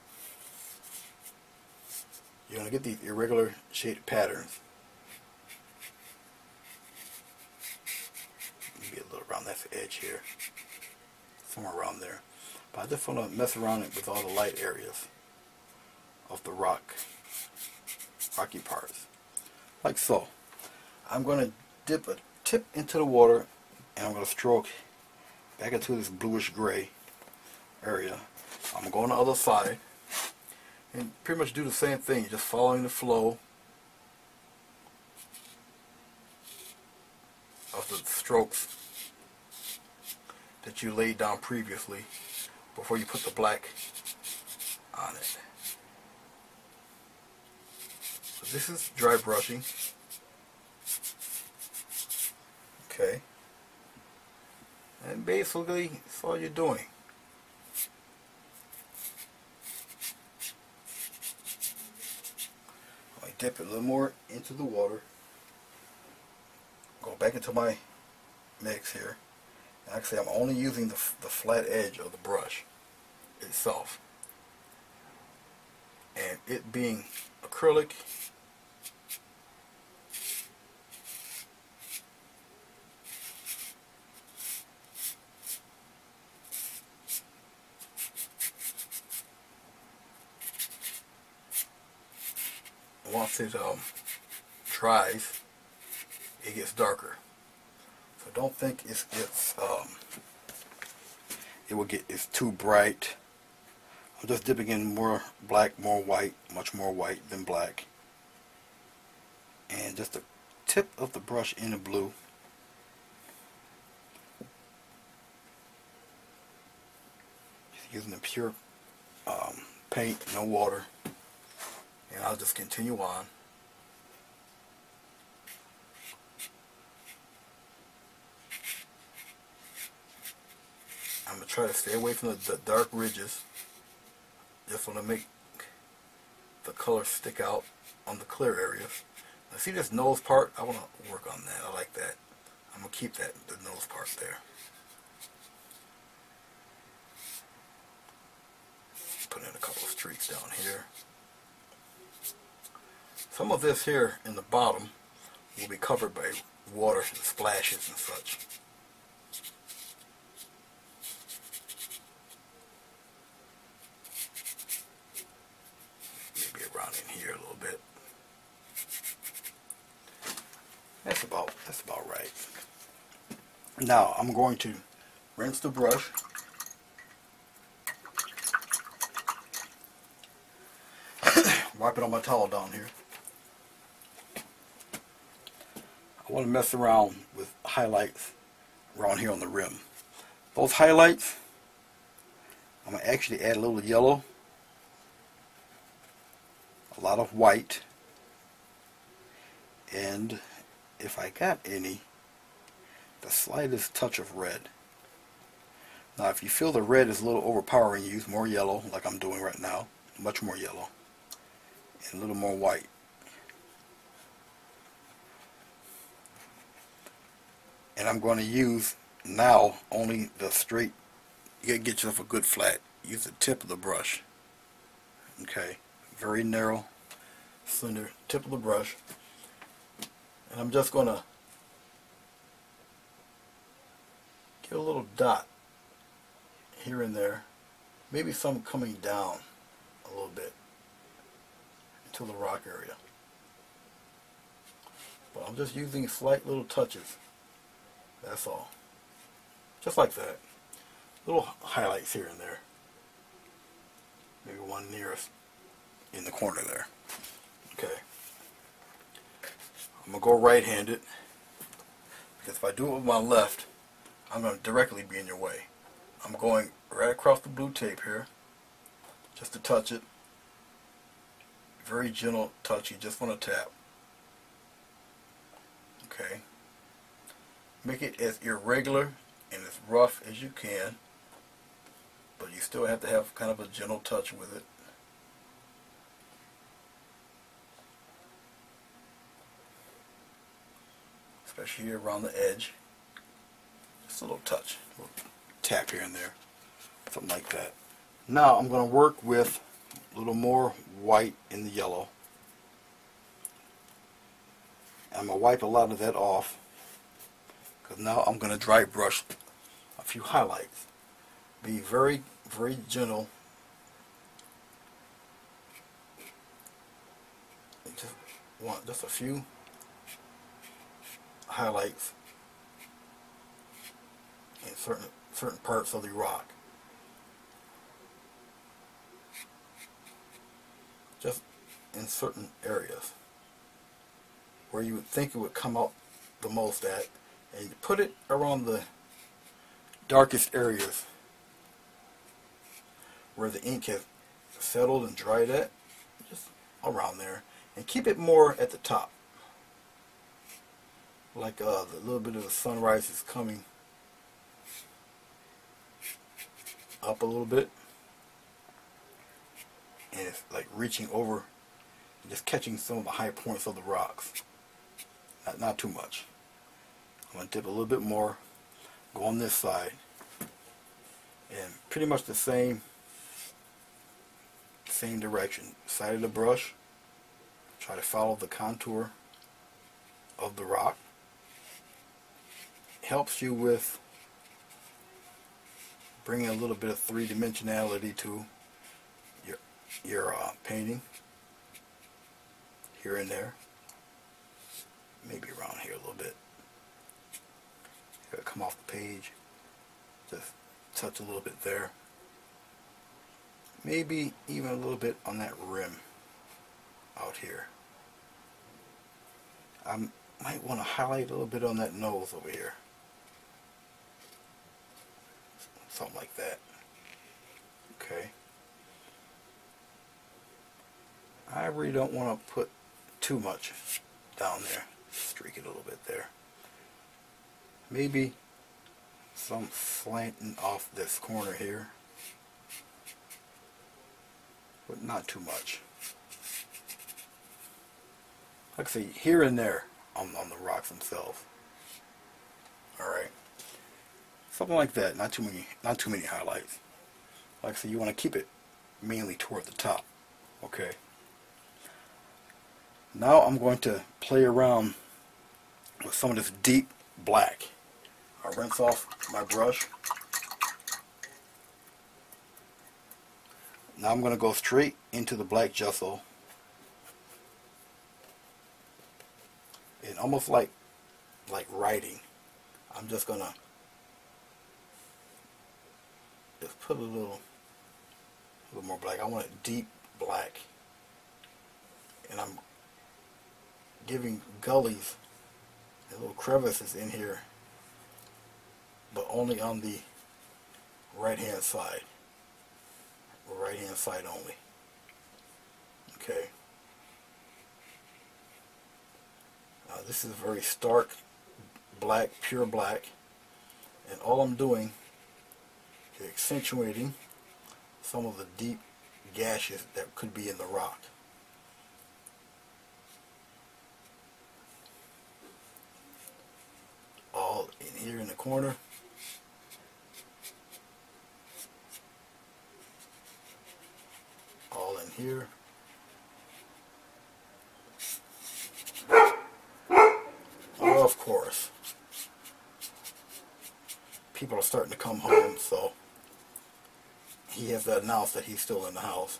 You're going to get these irregular shaded patterns. Maybe a little around that edge here. Somewhere around there. But I just want to mess around it with all the light areas of the rocky parts. Like so. I'm going to dip a tip into the water and I'm going to stroke back into this bluish gray area. I'm going to go on the other side and pretty much do the same thing, just following the flow of the strokes that you laid down previously before you put the black on it. So this is dry brushing. Okay. And basically, that's all you're doing. I dip it a little more into the water. Go back into my mix here. Actually, I'm only using the flat edge of the brush itself. And it being acrylic, once it dries, it gets darker. So don't think it's too bright. I'm just dipping in more black, more white, much more white than black, and just the tip of the brush in the blue. Just using the pure paint, no water. And I'll just continue on. I'm going to try to stay away from the dark ridges. Just want to make the color stick out on the clear areas. Now see this nose part? I want to work on that. I like that. I'm going to keep the nose part there. Put in a couple of streaks down here. Some of this here in the bottom will be covered by water and splashes and such. Maybe around in here a little bit. That's about right. Now I'm going to rinse the brush. Wipe it on my towel down here. I want to mess around with highlights around here on the rim. Those highlights, I'm going to actually add a little yellow, a lot of white, and if I got any, the slightest touch of red. Now if you feel the red is a little overpowering, use more yellow like I'm doing right now, much more yellow, and a little more white. And I'm going to use now only the straight. You gotta get yourself a good flat. Use the tip of the brush. Okay, very narrow, slender tip of the brush. And I'm just going to get a little dot here and there. Maybe some coming down a little bit into the rock area. But I'm just using slight little touches. That's all. Just like that. Little highlights here and there. Maybe one nearest in the corner there. Okay. I'm going to go right-handed, because if I do it with my left, I'm going to directly be in your way. I'm going right across the blue tape here, just to touch it. Very gentle touch, you just want to tap. Okay. Make it as irregular and as rough as you can, but you still have to have kind of a gentle touch with it. Especially here around the edge. Just a little touch, a little tap here and there, something like that. Now I'm going to work with a little more white in the yellow. I'm going to wipe a lot of that off, because now I'm going to dry brush a few highlights. Be very, very gentle. You just want just a few highlights in certain parts of the rock. Just in certain areas where you would think it would come out the most at, and you put it around the darkest areas where the ink has settled and dried at, just around there, and keep it more at the top, like the little bit of the sunrise is coming up a little bit, and it's like reaching over and just catching some of the high points of the rocks. Not too much. I'm going to dip a little bit more, go on this side, and pretty much the same direction. Side of the brush, try to follow the contour of the rock. Helps you with bringing a little bit of three-dimensionality to your painting here and there. Maybe around here a little bit. Come off the page, just touch a little bit there. Maybe even a little bit on that rim out here. I might want to highlight a little bit on that nose over here. Something like that. Okay. I really don't want to put too much down there. Streak it a little bit there. Maybe some slanting off this corner here, but not too much. Like I say, here and there on the rocks themselves. Alright. Something like that. Not too many highlights. Like I say, you want to keep it mainly toward the top. Okay. Now I'm going to play around with some of this deep black. I'll rinse off my brush. Now I'm going to go straight into the black gesso, and almost like writing, I'm just going to just put a little more black. I want it deep black, and I'm giving gullies and little crevices in here, but only on the right hand side. Right hand side only. Okay. This is very stark black, pure black, and all I'm doing is accentuating some of the deep gashes that could be in the rock. All in here in the corner. All in here. Oh, of course. People are starting to come home, so he has to announce that he's still in the house.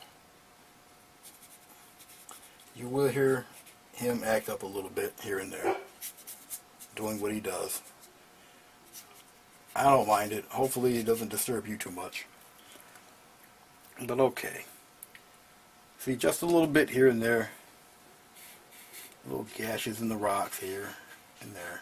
You will hear him act up a little bit here and there, doing what he does. I don't mind it. Hopefully it doesn't disturb you too much. But okay. See, just a little bit here and there. Little gashes in the rocks here and there.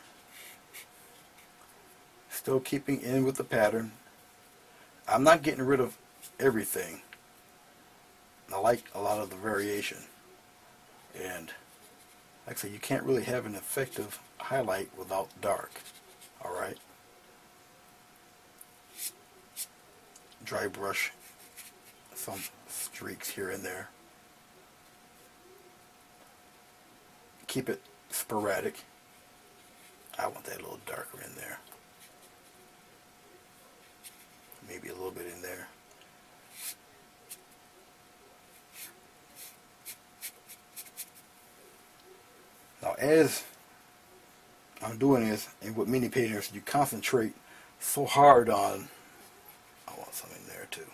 Still keeping in with the pattern. I'm not getting rid of everything. I like a lot of the variation. And like I say, you can't really have an effective highlight without dark. Alright? Dry brush some streaks here and there. Keep it sporadic. I want that a little darker in there. maybe a little bit in there. Now as I'm doing this, and with mini painters, you concentrate so hard on, I want some in there too.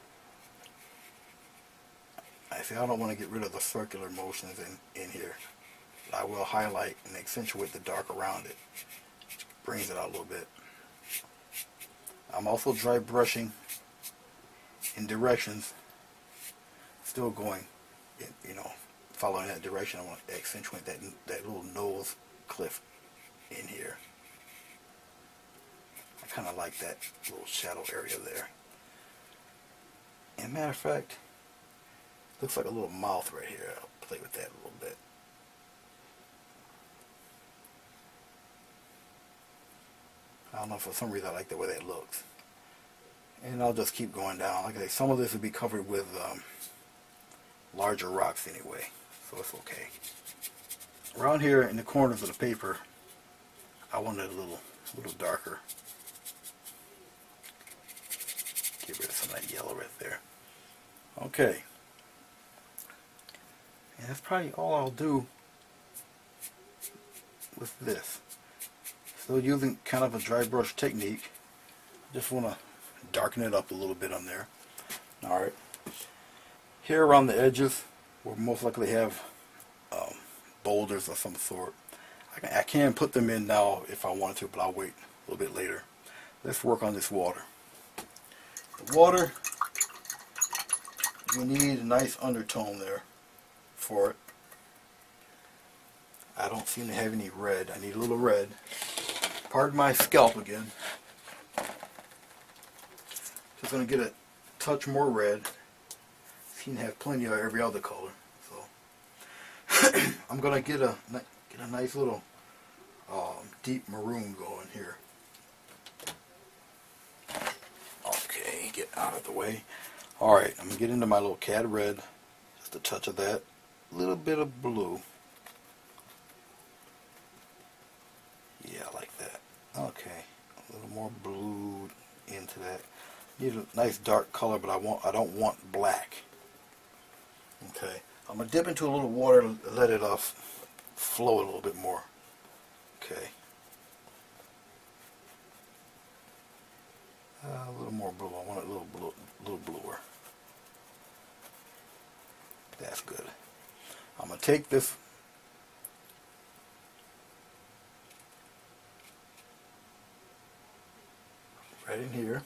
I see I don't want to get rid of the circular motions in here. But I will highlight and accentuate the dark around it. Which brings it out a little bit. I'm also dry brushing in directions, still going, you know, following that direction. I want to accentuate that little nose cliff in here. I kind of like that little shadow area there. And matter of fact, looks like a little mouth right here. I'll play with that a little bit. I don't know, for some reason I like the way that looks. And I'll just keep going down. Like I say, some of this will be covered with larger rocks anyway, so it's okay. Around here in the corners of the paper, I want it a little darker. Get rid of some of that yellow right there. Okay. And that's probably all I'll do with this. Still using kind of a dry brush technique. Just want to darken it up a little bit on there. Alright. Here around the edges, we'll most likely have boulders of some sort. I can put them in now if I wanted to, but I'll wait a little bit later. Let's work on this water. The water, you need a nice undertone there for it. I don't seem to have any red. I need a little red. Pardon my scalp again. Just going to get a touch more red. Seem to have plenty of every other color. So I'm going to get a nice little deep maroon going here. Okay, get out of the way. Alright, I'm going to get into my little cad red. Just a touch of that. A little bit of blue. Yeah, I like that. Okay, a little more blue into that. Need a nice dark color, but I don't want black. Okay, I'm gonna dip into a little water and let it flow a little bit more. Okay, a little more blue. I want it a little bluer. That's good. I'm gonna take this. Right in here.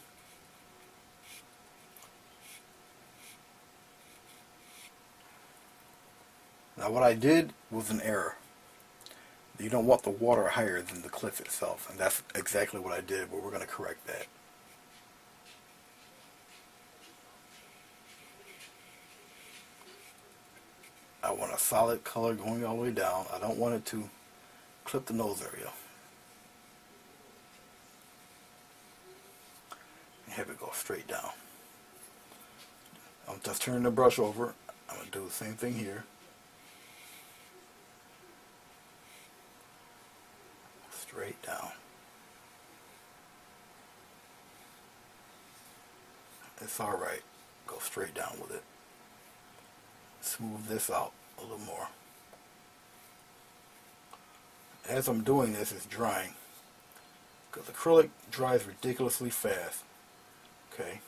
Now what I did was an error. You don't want the water higher than the cliff itself, and that's exactly what I did, but we're going to correct that. I want a solid color going all the way down. I don't want it to clip the nose area. And have it go straight down. I'm just turning the brush over. I'm going to do the same thing here. Straight down. It's alright. Go straight down with it. Smooth this out a little more. As I'm doing this, it's drying. Because acrylic dries ridiculously fast. Okay.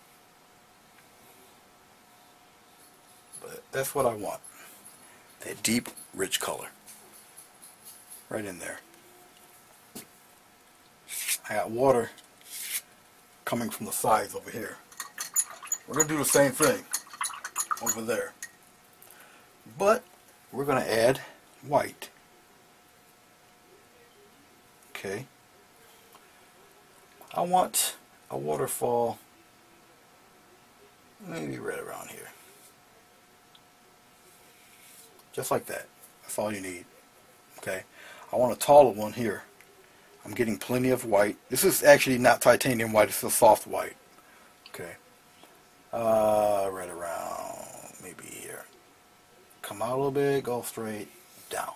But that's what I want. That deep, rich color. Right in there. I got water coming from the sides over here. We're going to do the same thing over there. But we're going to add white. Okay. I want a waterfall maybe right around here. Just like that. That's all you need. Okay. I want a taller one here. I'm getting plenty of white. This is actually not titanium white, it's a soft white. Okay. Right around maybe here. Come out a little bit, go straight down.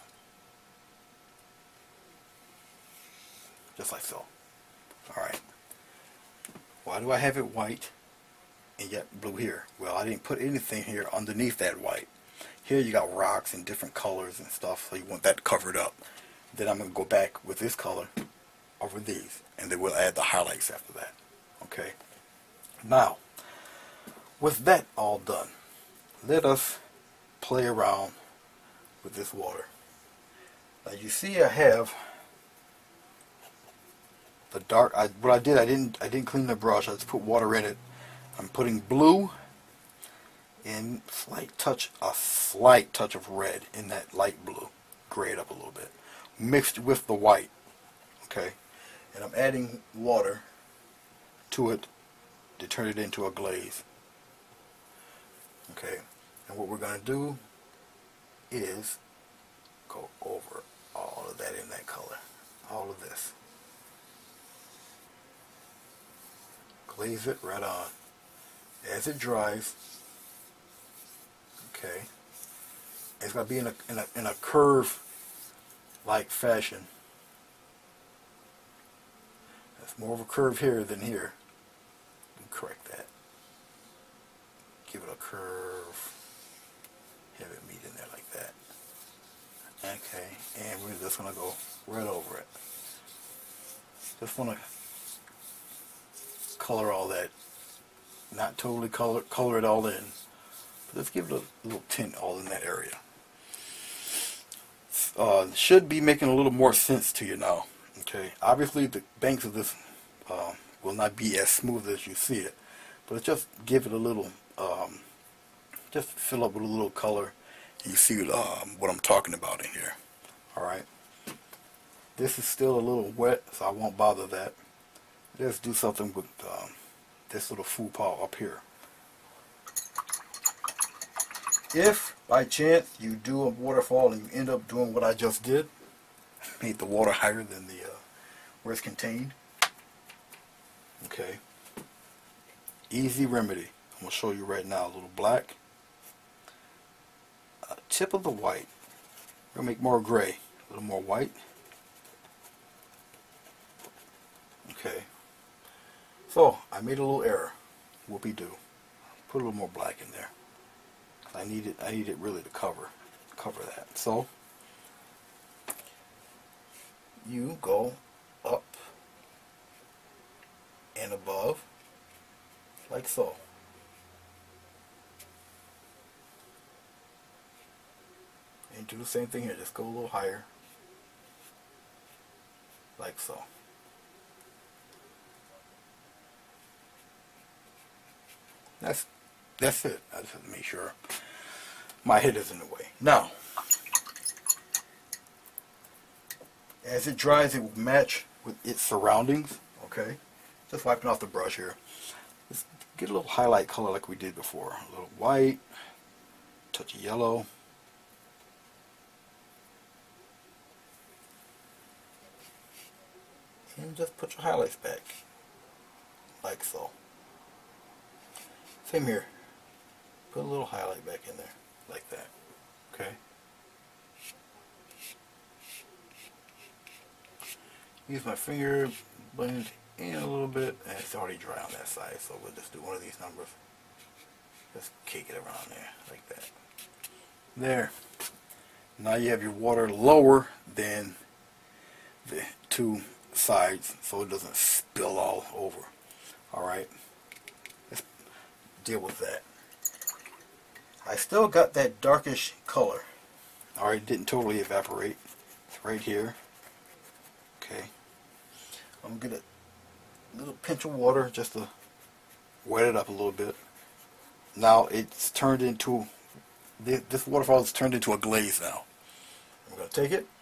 Just like so. Alright. Why do I have it white and yet blue here? Well, I didn't put anything here underneath that white. Here you got rocks and different colors and stuff, so you want that covered up. Then I'm going to go back with this color over these, and then we'll add the highlights after that. Okay. Now, with that all done, let us play around with this water. Now you see I have the dark. What I did, I didn't clean the brush. I just put water in it. I'm putting blue and a slight touch of red in that light blue. Gray it up a little bit, mixed with the white. Okay, and I'm adding water to it to turn it into a glaze. Okay, and what we're going to do is go over all of that in that color, all of this. Glaze it right on. As it dries, okay, it's going to be in a curve-like fashion. There's more of a curve here than here. Correct that. Give it a curve. Have it meet in there like that. Okay, and we're just going to go right over it. Just want to color all that. Not totally color it all in. But let's give it a little tint all in that area. Should be making a little more sense to you now. Okay, obviously the banks of this will not be as smooth as you see it, but just give it a little, just fill up with a little color. You see what I'm talking about in here. Alright, this is still a little wet, so I won't bother that. Let's do something with this little faux pas up here. If by chance you do a waterfall and you end up doing what I just did, made the water higher than the where it's contained, okay, easy remedy. I'm going to show you right now. A little black, a tip of the white. We're going to make more gray, a little more white. Okay, so I made a little error. Whoopie-doo. Put a little more black in there. I need it really to cover that. So you go up and above like so. And do the same thing here. Just go a little higher like so. That's it. I just have to make sure my head is in the way. Now, as it dries, it will match with its surroundings. Okay, just wiping off the brush here. Let's get a little highlight color like we did before. A little white, touch of yellow. And just put your highlights back, like so. Same here. Put a little highlight back in there, like that. Okay. Use my finger, blend it in a little bit, and it's already dry on that side, so we'll just do one of these numbers. Just cake it around there, like that. There. Now you have your water lower than the two sides, so it doesn't spill all over. Alright. Let's deal with that. I still got that darkish color. Alright, didn't totally evaporate. It's right here. Okay. I'm going to get a little pinch of water just to wet it up a little bit. Now it's turned into, this waterfall is turned into a glaze now. I'm going to take it.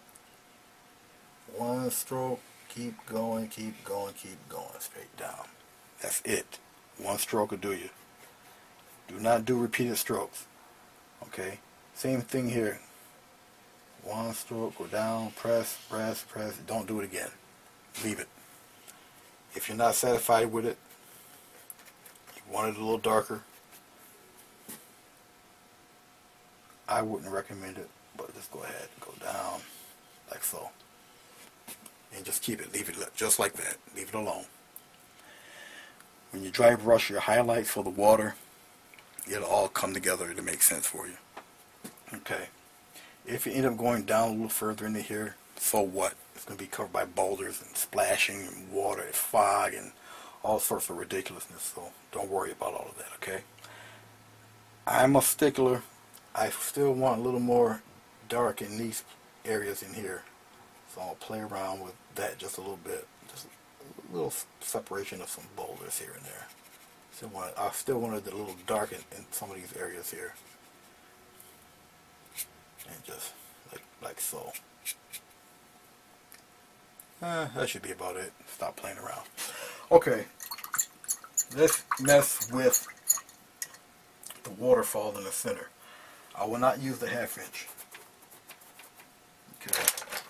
One stroke, keep going, keep going, keep going, straight down. That's it. One stroke will do you. Do not do repeated strokes. Okay? Same thing here. One stroke, go down, press, press, press. Don't do it again. Leave it. If you're not satisfied with it, you want it a little darker, I wouldn't recommend it, but just go ahead, go down, like so. And just keep it, leave it just like that. Leave it alone. when you dry brush your highlights for the water, it'll all come together to make sense for you. Okay. If you end up going down a little further into here, so what? It's going to be covered by boulders and splashing and water and fog and all sorts of ridiculousness, so don't worry about all of that, okay? I'm a stickler. I still want a little more dark in these areas in here, so I'll play around with that just a little bit. Just a little separation of some boulders here and there. I still wanted it a little dark in some of these areas here. And just like so. That should be about it. Stop playing around. Okay, let's mess with the waterfall in the center. I will not use the 1/2 inch. Okay.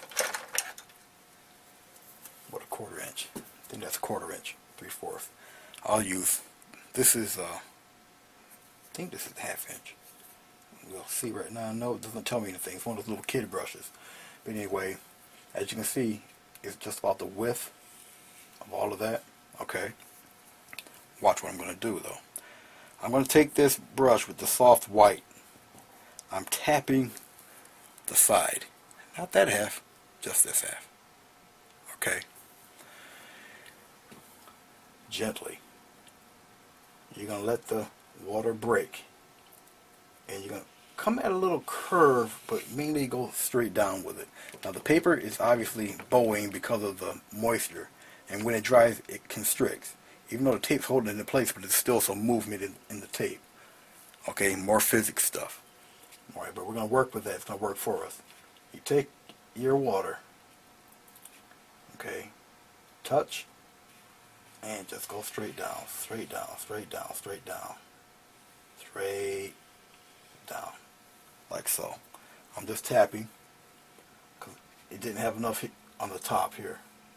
What, a 1/4 inch? I think that's a 1/4 inch, 3/4. I'll use, this is, I think this is the 1/2 inch. We'll see right now. No, it doesn't tell me anything. It's one of those little kid brushes. But anyway, as you can see, it's just about the width of all of that. Okay. Watch what I'm going to do though. I'm going to take this brush with the soft white. I'm tapping the side. Not that half, just this half. Okay. Gently. You're going to let the water break. And you're going to come at a little curve, but mainly go straight down with it. Now the paper is obviously bowing because of the moisture, and when it dries it constricts. Even though the tape's holding it in place, but there's still some movement in the tape. Okay, more physics stuff. Alright, but we're going to work with that. It's going to work for us. You take your water, okay, touch, and just go straight down, straight down, straight down, straight down, straight down, like so. I'm just tapping because it didn't have enough on the top here.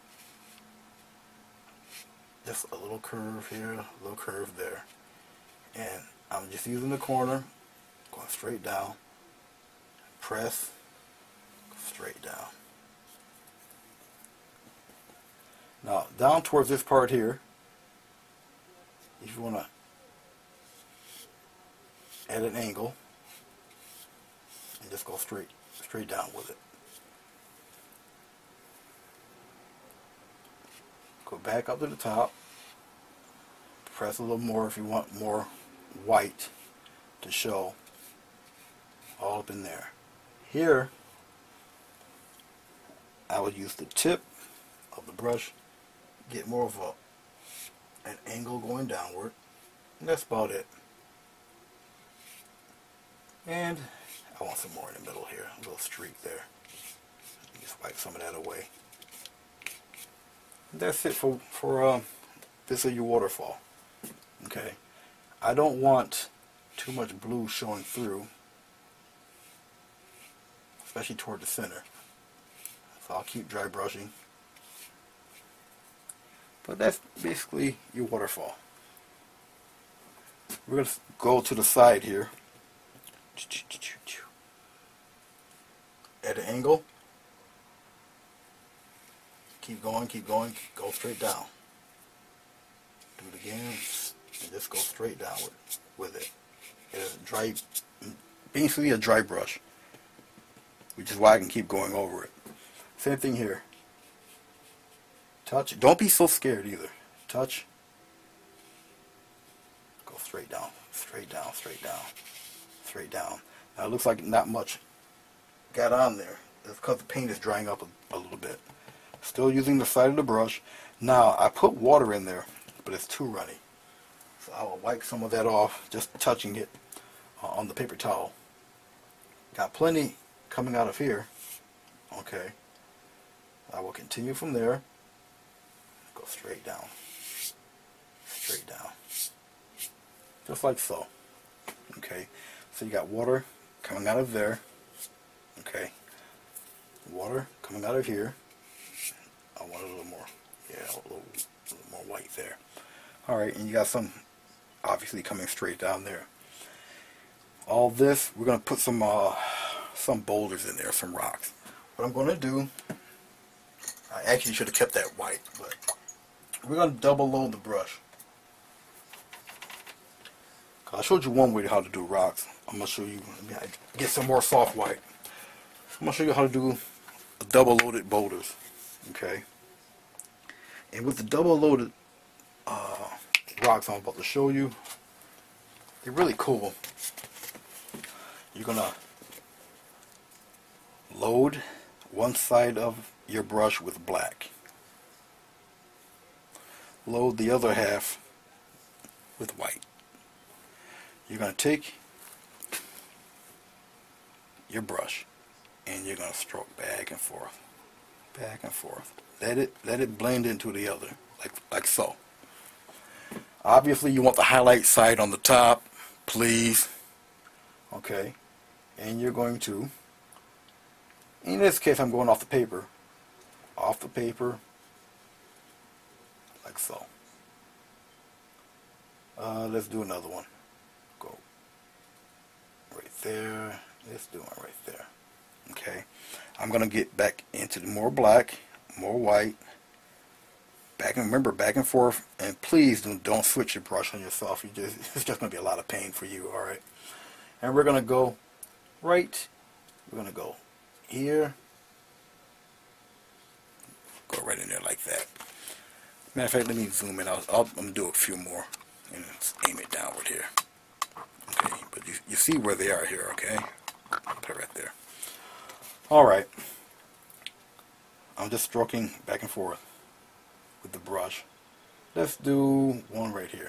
Just a little curve here, a little curve there, and I'm just using the corner, going straight down, press, straight down. Now down towards this part here, if you want to at an angle, and just go straight down with it. Go back up to the top, press a little more if you want more white to show all up in there. Here I would use the tip of the brush, get more of an angle going downward, and that's about it. And I want some more in the middle here, a little streak there. Just wipe some of that away. That's it for this is your waterfall. Okay, I don't want too much blue showing through, especially toward the center. So I'll keep dry brushing. But that's basically your waterfall. We're going to go to the side here. At an angle. Keep going, go straight down. Do it again, and just go straight down with it. It's dry, basically a dry brush, which is why I can keep going over it. Same thing here. Touch. Don't be so scared either. Touch. Go straight down, straight down, straight down, straight down. Now it looks like not much got on there. That's because the paint is drying up a little bit. Still using the side of the brush. Now I put water in there, but it's too runny. So I will wipe some of that off, just touching it on the paper towel. Got plenty coming out of here. Okay. I will continue from there. Go straight down. Straight down. Just like so. Okay. So you got water coming out of there. Okay. Water coming out of here. I want a little more. Yeah, a little more white there. Alright, and you got some obviously coming straight down there. All this, we're going to put some boulders in there, some rocks. What I'm going to do, I actually should have kept that white, but we're going to double load the brush. I showed you one way how to do rocks. I'm going to show you, get some more soft white. I'm going to show you how to do double loaded boulders. Okay. And with the double loaded rocks I'm about to show you, they're really cool. You're going to load one side of your brush with black. Load the other half with white. You're going to take your brush and you're going to stroke back and forth, back and forth. Let it blend into the other, like so. Obviously you want the highlight side on the top, please. Okay, and you're going to, in this case I'm going off the paper, like so. Let's do another one. Go right there. Let's do one right there. Okay, I'm gonna get back into the more black, more white. Remember, back and forth, and please don't switch your brush on yourself. It's just gonna be a lot of pain for you. All right, and we're gonna go right. We're gonna go here. Go right in there like that. Matter of fact, let me zoom in. I'm gonna do a few more and aim it downward here. Okay, but you see where they are here. Okay, put it right there. All right. I'm just stroking back and forth with the brush. Let's do one right here.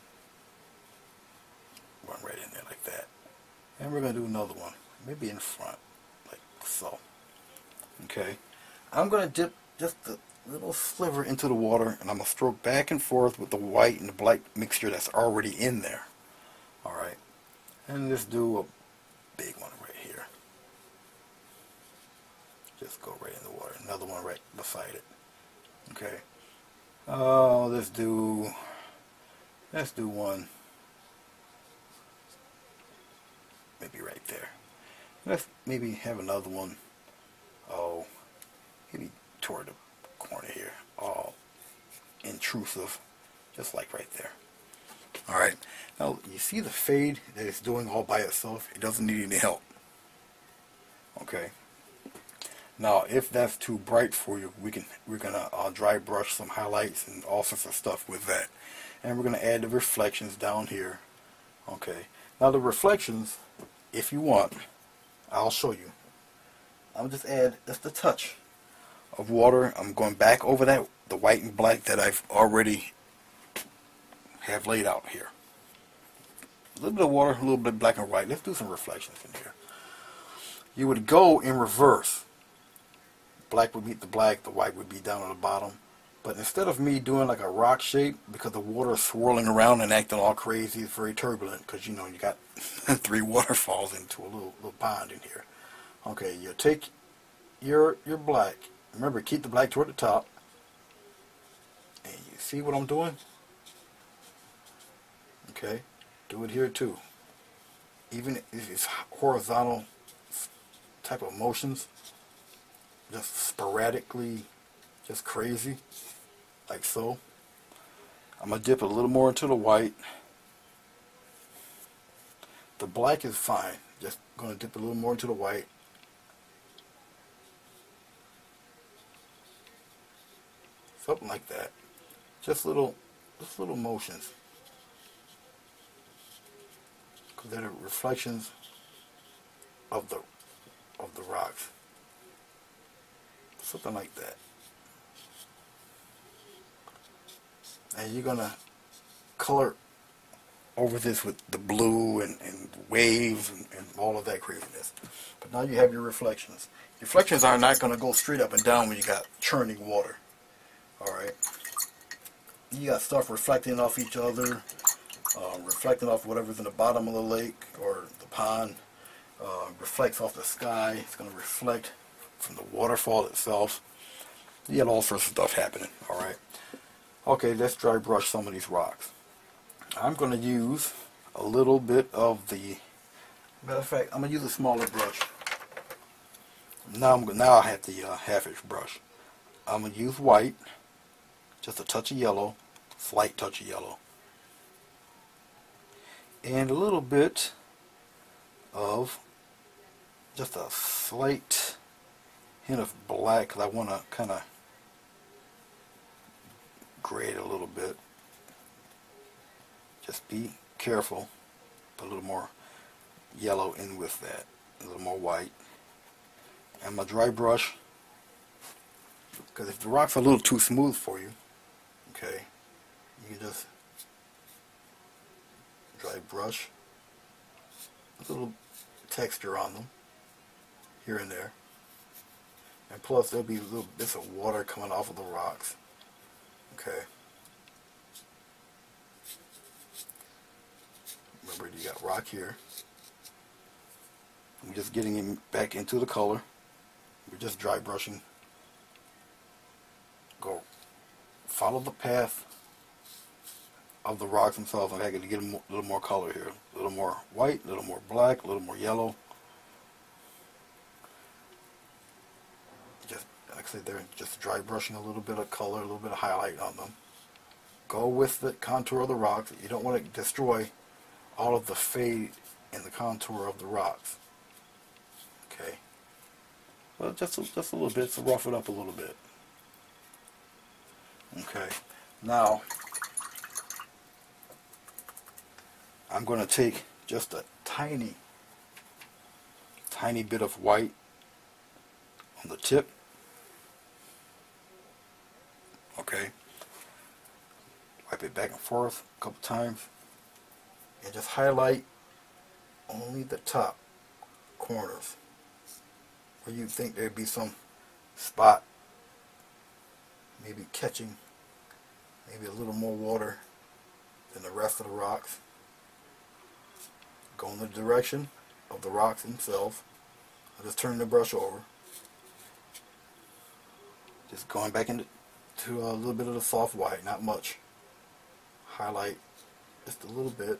One right in there like that. And we're going to do another one. Maybe in front. Like so. Okay. I'm going to dip just a little sliver into the water. And I'm going to stroke back and forth with the white and the black mixture that's already in there. Alright. And let's do a big one right here. Just go right in the water. Another one right beside it. Okay. Let's do one maybe right there. Let's maybe have another one, maybe toward the corner here. All intrusive, just like right there. Alright, now you see the fade that it's doing all by itself? It doesn't need any help. Okay. Now, if that's too bright for you, we're gonna dry brush some highlights and all sorts of stuff with that, and we're gonna add the reflections down here. Okay. Now the reflections, if you want, I'll show you. I'll just add just a touch of water. I'm going back over the white and black that I've already have laid out here. A little bit of water, a little bit of black and white. Let's do some reflections in here. You would go in reverse. Black would meet the black, the white would be down on the bottom. But instead of me doing like a rock shape, because the water is swirling around and acting all crazy, it's very turbulent, because you know you got 3 waterfalls into a little pond in here. Okay, you take your black. Remember, keep the black toward the top. And you see what I'm doing? Okay, do it here too. Even if it's horizontal type of motions, just sporadically, just crazy, like so. I'm going to dip a little more into the white. The black is fine. Just going to dip a little more into the white. Something like that. Just little motions. Because they're the reflections of the rocks. Something like that. And you're going to color over this with the blue and waves and all of that craziness. But now you have your reflections. Reflections are not going to go straight up and down when you got churning water. Alright. You got stuff reflecting off each other, reflecting off whatever's in the bottom of the lake or the pond, reflects off the sky. It's going to reflect from the waterfall itself. You got all sorts of stuff happening. Alright. Okay, let's dry brush some of these rocks. I'm going to use a little bit of the, matter of fact, I'm going to use a smaller brush. Now I have the half-inch brush. I'm going to use white, just a touch of yellow, slight touch of yellow. and a little bit of just a slight hint of black, because I want to kind of gray it a little bit. Just be careful. Put a little more yellow in with that, a little more white. And my dry brush, because if the rocks are a little too smooth for you, okay, you can just dry brush, a little texture on them here and there, and plus there'll be little bits of water coming off of the rocks. Okay, remember, you got rock here. I'm just getting him back into the color. We're just dry brushing. Go follow the path of the rocks themselves. I'm going to get a little more color here. A little more white, a little more black, a little more yellow. Just, like I said, they're just dry brushing a little bit of color, a little bit of highlight on them. Go with the contour of the rocks. You don't want to destroy all of the fade in the contour of the rocks. Okay. Well, just a little bit to rough it up a little bit. Okay. Now, I'm going to take just a tiny bit of white on the tip. Okay. Wipe it back and forth a couple times. And just highlight only the top corners where you think there'd be some spot, maybe catching maybe a little more water than the rest of the rocks. Go in the direction of the rocks themselves. I'll just turn the brush over. Just going back into a little bit of the soft white, not much. Highlight just a little bit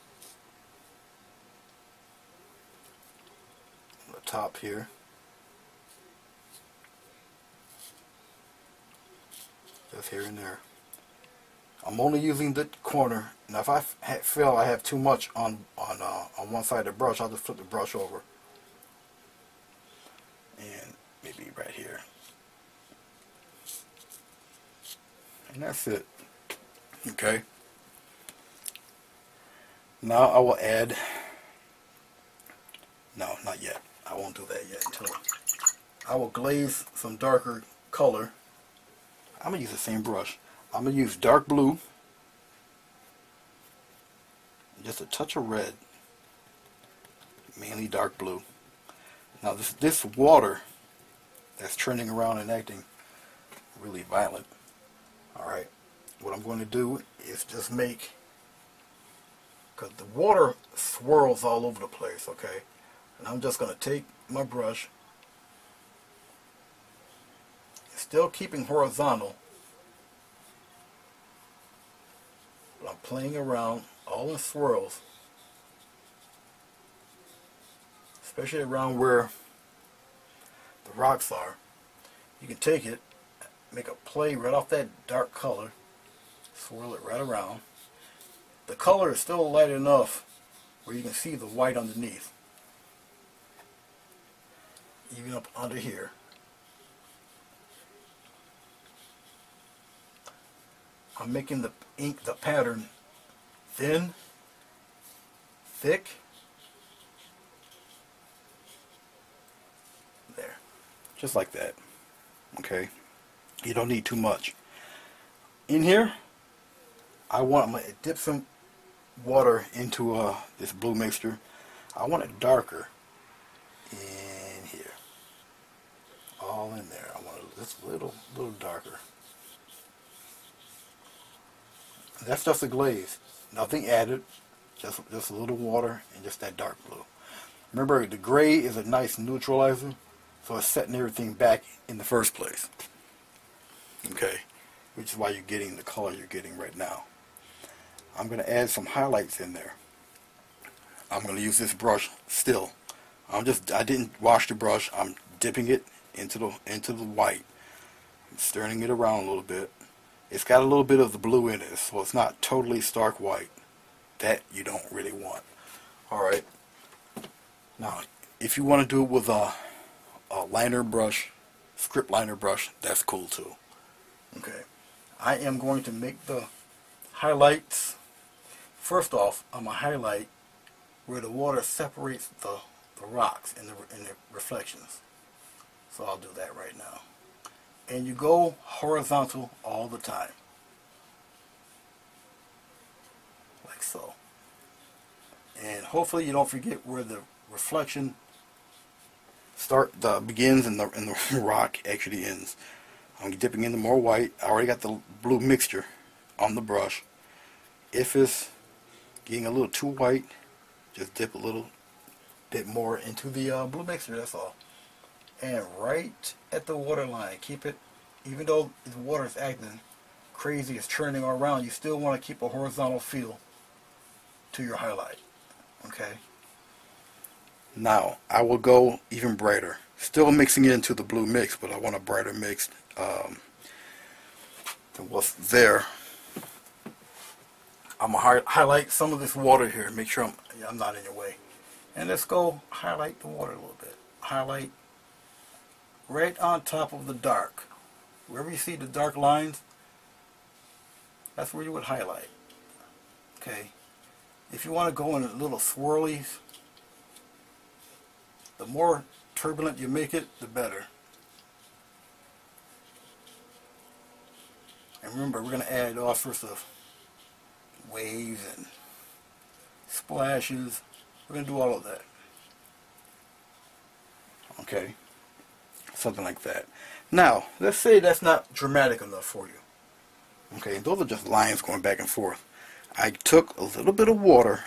on the top here. Just here and there. I'm only using the corner. Now if I feel I have too much on one side of the brush, I'll just flip the brush over. And maybe right here. And that's it. Okay. Now I will add, no, not yet. I won't do that yet until I will glaze some darker color. I'm going to use the same brush. I'm going to use dark blue, just a touch of red, mainly dark blue. Now this water that's turning around and acting really violent, alright, what I'm going to do is just make, because the water swirls all over the place, okay, and I'm just going to take my brush, still keeping horizontal, but I'm playing around all in swirls, especially around where the rocks are. You can take it, make a play right off that dark color, swirl it right around. The color is still light enough where you can see the white underneath, even up under here. I'm making the ink, the pattern, thin, thick, there, just like that. Okay, you don't need too much. In here, I'm going to dip some water into this blue mixture. I want it darker in here, all in there. I want it just a little darker. That's just a glaze, nothing added, just a little water and just that dark blue. Remember, the gray is a nice neutralizer, so it's setting everything back in the first place. Okay, which is why you're getting the color you're getting right now. I'm going to add some highlights in there. I'm going to use this brush still. I didn't wash the brush. I'm dipping it into the white. I'm stirring it around a little bit. It's got a little bit of the blue in it, so it's not totally stark white. That you don't really want. Alright. Now, if you want to do it with a liner brush, script liner brush, that's cool too. Okay. I am going to make the highlights. First off, I'm going to highlight where the water separates the rocks and the reflections. So I'll do that right now. And you go horizontal all the time. Like so. And hopefully you don't forget where the reflection begins and the rock actually ends. I'm dipping into more white. I already got the blue mixture on the brush. If it's getting a little too white, just dip a little bit more into the blue mixture, that's all. And right at the water line, keep it, even though the water is acting crazy, it's churning all around, you still want to keep a horizontal feel to your highlight. Okay. Now, I will go even brighter. Still mixing it into the blue mix, but I want a brighter mix than what's there. I'm going to highlight some of this water here. Make sure I'm not in your way. And let's go highlight the water a little bit. Highlight right on top of the dark. Wherever you see the dark lines, that's where you would highlight. Okay. If you want to go in little swirlies, the more turbulent you make it, the better. And remember, we're going to add all sorts of waves and splashes. We're going to do all of that. Okay. Something like that. Now, let's say that's not dramatic enough for you. Okay, those are just lines going back and forth. I took a little bit of water,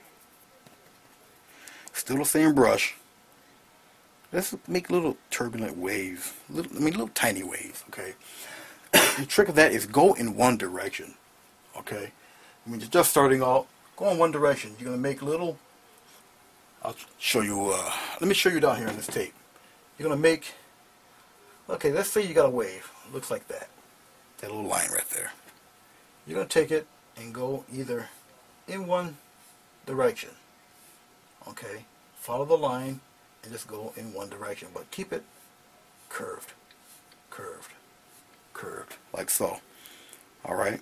still the same brush. Let's make little turbulent waves. Little tiny waves, okay? The trick of that is go in one direction, okay? When you're just starting out, go in one direction. You're going to make little, I'll show you, let me show you down here on this tape. You're going to make, okay, let's say you got a wave. It looks like that. That little line right there. You're going to take it and go either in one direction, okay? Follow the line and just go in one direction, but keep it curved, curved, curved, like so. Alright?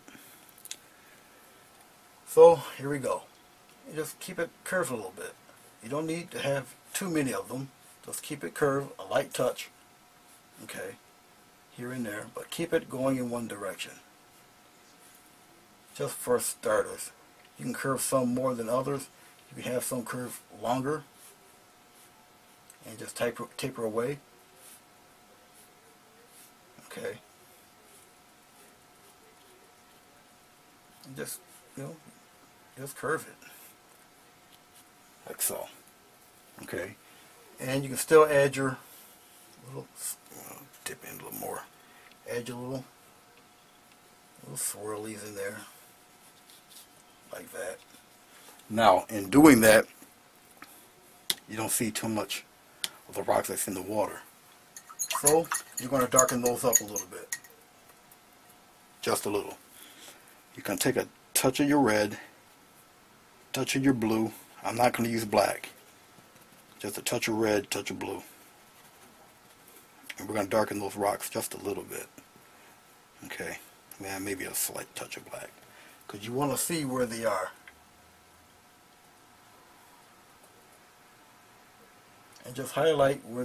So, here we go. You just keep it curved a little bit. You don't need to have too many of them. Just keep it curved, a light touch, okay, here and there, but keep it going in one direction. Just for starters. You can curve some more than others. You can have some curve longer and just taper away. Okay. And just, just curve it. Like so. Okay. And you can still add your little, dip in a little more. Add your little swirlies in there. Like that. Now, in doing that, you don't see too much of the rocks that's in the water. So, you're going to darken those up a little bit. Just a little. You can take a touch of your red, touch of your blue. I'm not going to use black. Just a touch of red, touch of blue. And we're going to darken those rocks just a little bit. Okay. Maybe a slight touch of black. Because you want to see where they are. And just highlight where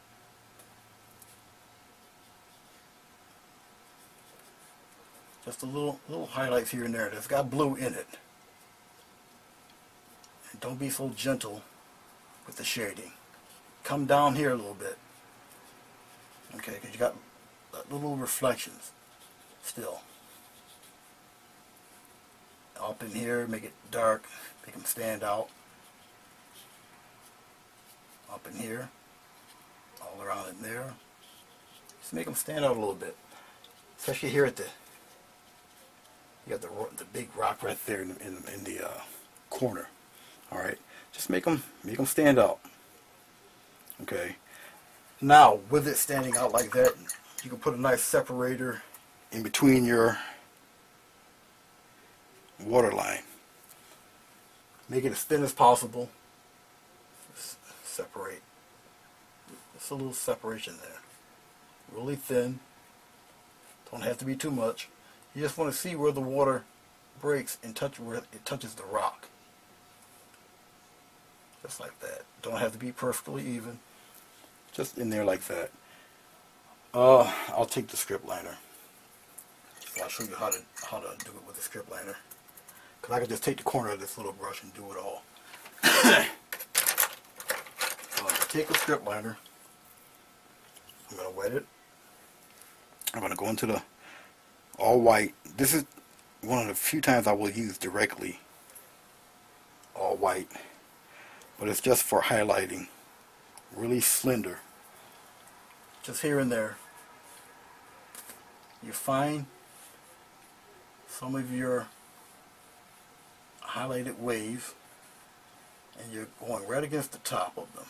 just a little highlights here and there that's got blue in it. And don't be so gentle with the shading. Come down here a little bit. Okay, because you got little reflections still. Up in here, make it dark, make them stand out. Up in here, all around in there. Just make them stand out a little bit. Especially here at the, you got the big rock right there in the corner. All right, just make them stand out. Okay. Now, with it standing out like that, you can put a nice separator in between your water line. Make it as thin as possible. Separate. Just a little separation there. Really thin. Don't have to be too much. You just want to see where the water breaks and touch where it touches the rock. Just like that. Don't have to be perfectly even. Just in there like that. I'll take the strip liner. So I'll show you how to do it with the strip liner. Because I can just take the corner of this little brush and do it all. So I'm going to take a strip liner. I'm going to wet it. I'm going to go into the all white. This is one of the few times I will use directly all white. But it's just for highlighting. Really slender. Just here and there. You find some of your highlighted waves and you're going right against the top of them.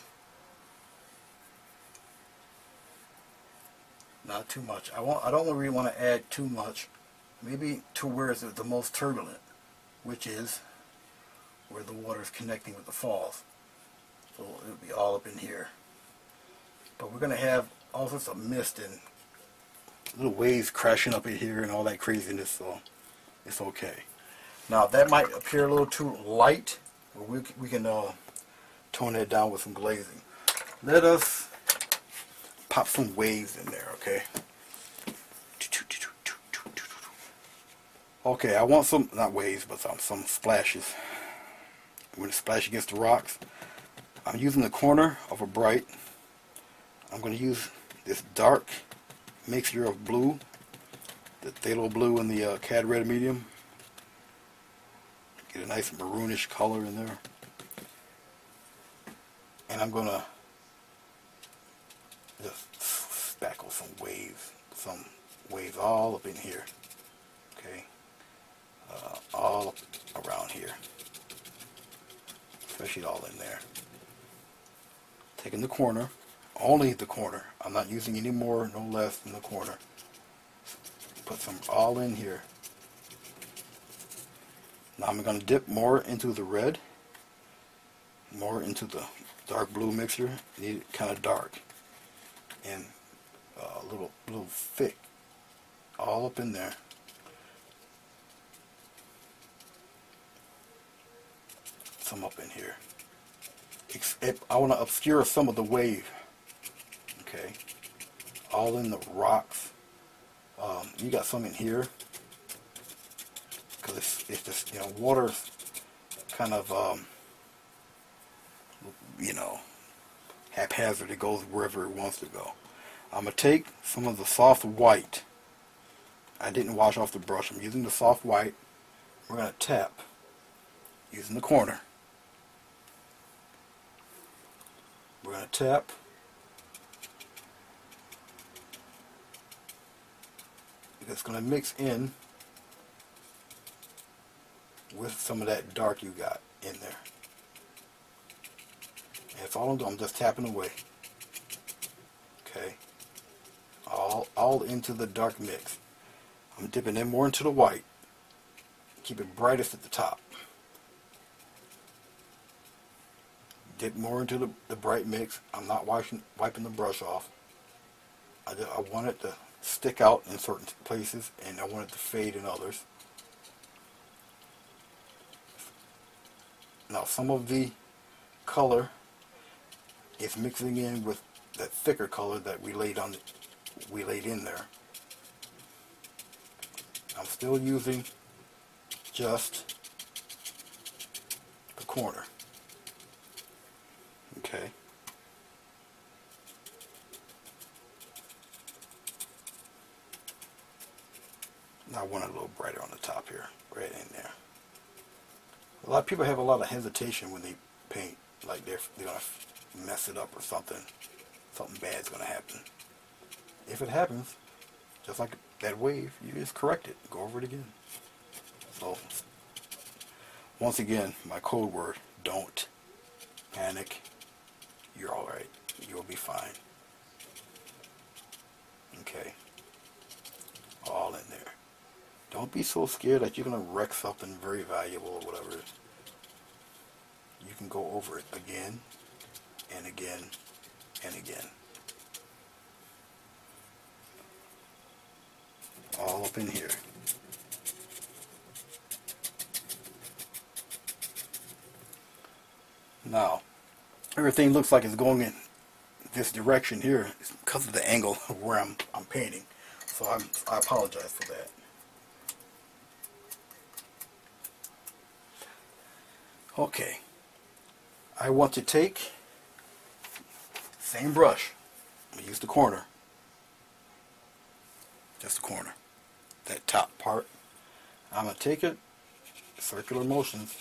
Not too much. I don't really want to add too much. Maybe to where it's the most turbulent, which is where the water is connecting with the falls. So it'll be all up in here. But we're going to have all sorts of mist and little waves crashing up in here and all that craziness, so it's okay. Now that might appear a little too light, but we can tone that down with some glazing. Let us pop some waves in there, okay? Okay, I want some, not waves, but some splashes. When it splash against the rocks, I'm using the corner of a bright. I'm going to use this dark mixture of blue, the phthalo blue and the cad red medium. Get a nice maroonish color in there. And I'm going to just spackle some waves all up in here. Okay, all up around here, especially all in there. Taking the corner, only the corner. I'm not using any more, no less than the corner. Put some all in here. Now I'm going to dip more into the red, more into the dark blue mixture. I need it kind of dark and a little thick, all up in there. Some up in here. I want to obscure some of the wave. Okay, all in the rocks. You got some in here because it's just, you know, water's kind of you know, haphazard. It goes wherever it wants to go. I'm gonna take some of the soft white. I didn't wash off the brush. I'm using the soft white. We're gonna tap using the corner. We're gonna tap. It's going to mix in with some of that dark you got in there. And if all I'm doing, I'm just tapping away. Okay. All into the dark mix. I'm dipping in more into the white. Keep it brightest at the top. Dip more into the bright mix. I'm not wiping the brush off. I want it to stick out in certain places and I want it to fade in others. Now some of the color is mixing in with that thicker color that we laid in there. I'm still using just the corner. Okay. Now I want it a little brighter on the top here, right in there. A lot of people have a lot of hesitation when they paint, like they're going to mess it up or something. Something bad's going to happen. If it happens, just like that wave, you just correct it. Go over it again. So, once again, my code word, don't panic. You're alright. You'll be fine. Okay. All in there. Don't be so scared that you're going to wreck something very valuable or whatever. can go over it again and again and again. All up in here. Now, everything looks like it's going in this direction here because of the angle of where I'm painting. So I apologize for that. Okay. I want to take same brush. I'm going to use the corner. Just the corner. That top part. I'm going to take it, circular motions.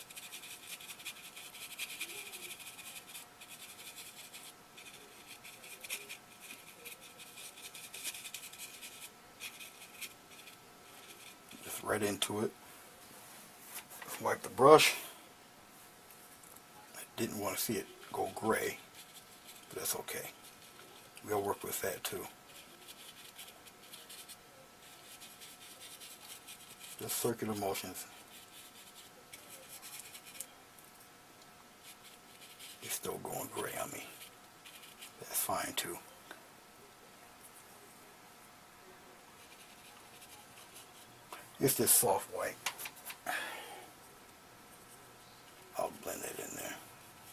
Just right into it. Wipe the brush. I didn't want to see it go gray, but that's okay. We'll work with that too. Just circular motions. It's still going gray on me. That's fine too. It's just soft white. I'll blend it in there.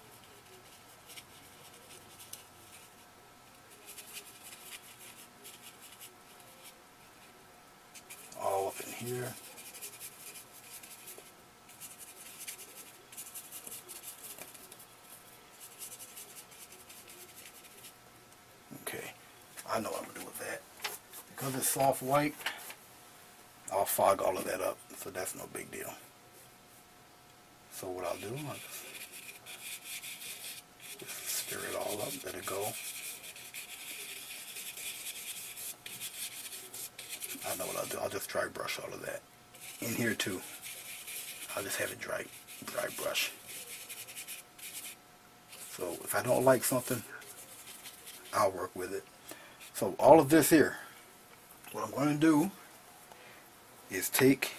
All up in here. Okay, I know what I'm going to do with that. Because it's soft white, I'll fog all of that up, so that's no big deal. So what I'll do, I'll just stir it all up, let it go. I know what I'll do, I'll just dry brush all of that. In here too, I'll just have it dry brush. So if I don't like something, I'll work with it. So all of this here, what I'm going to do is take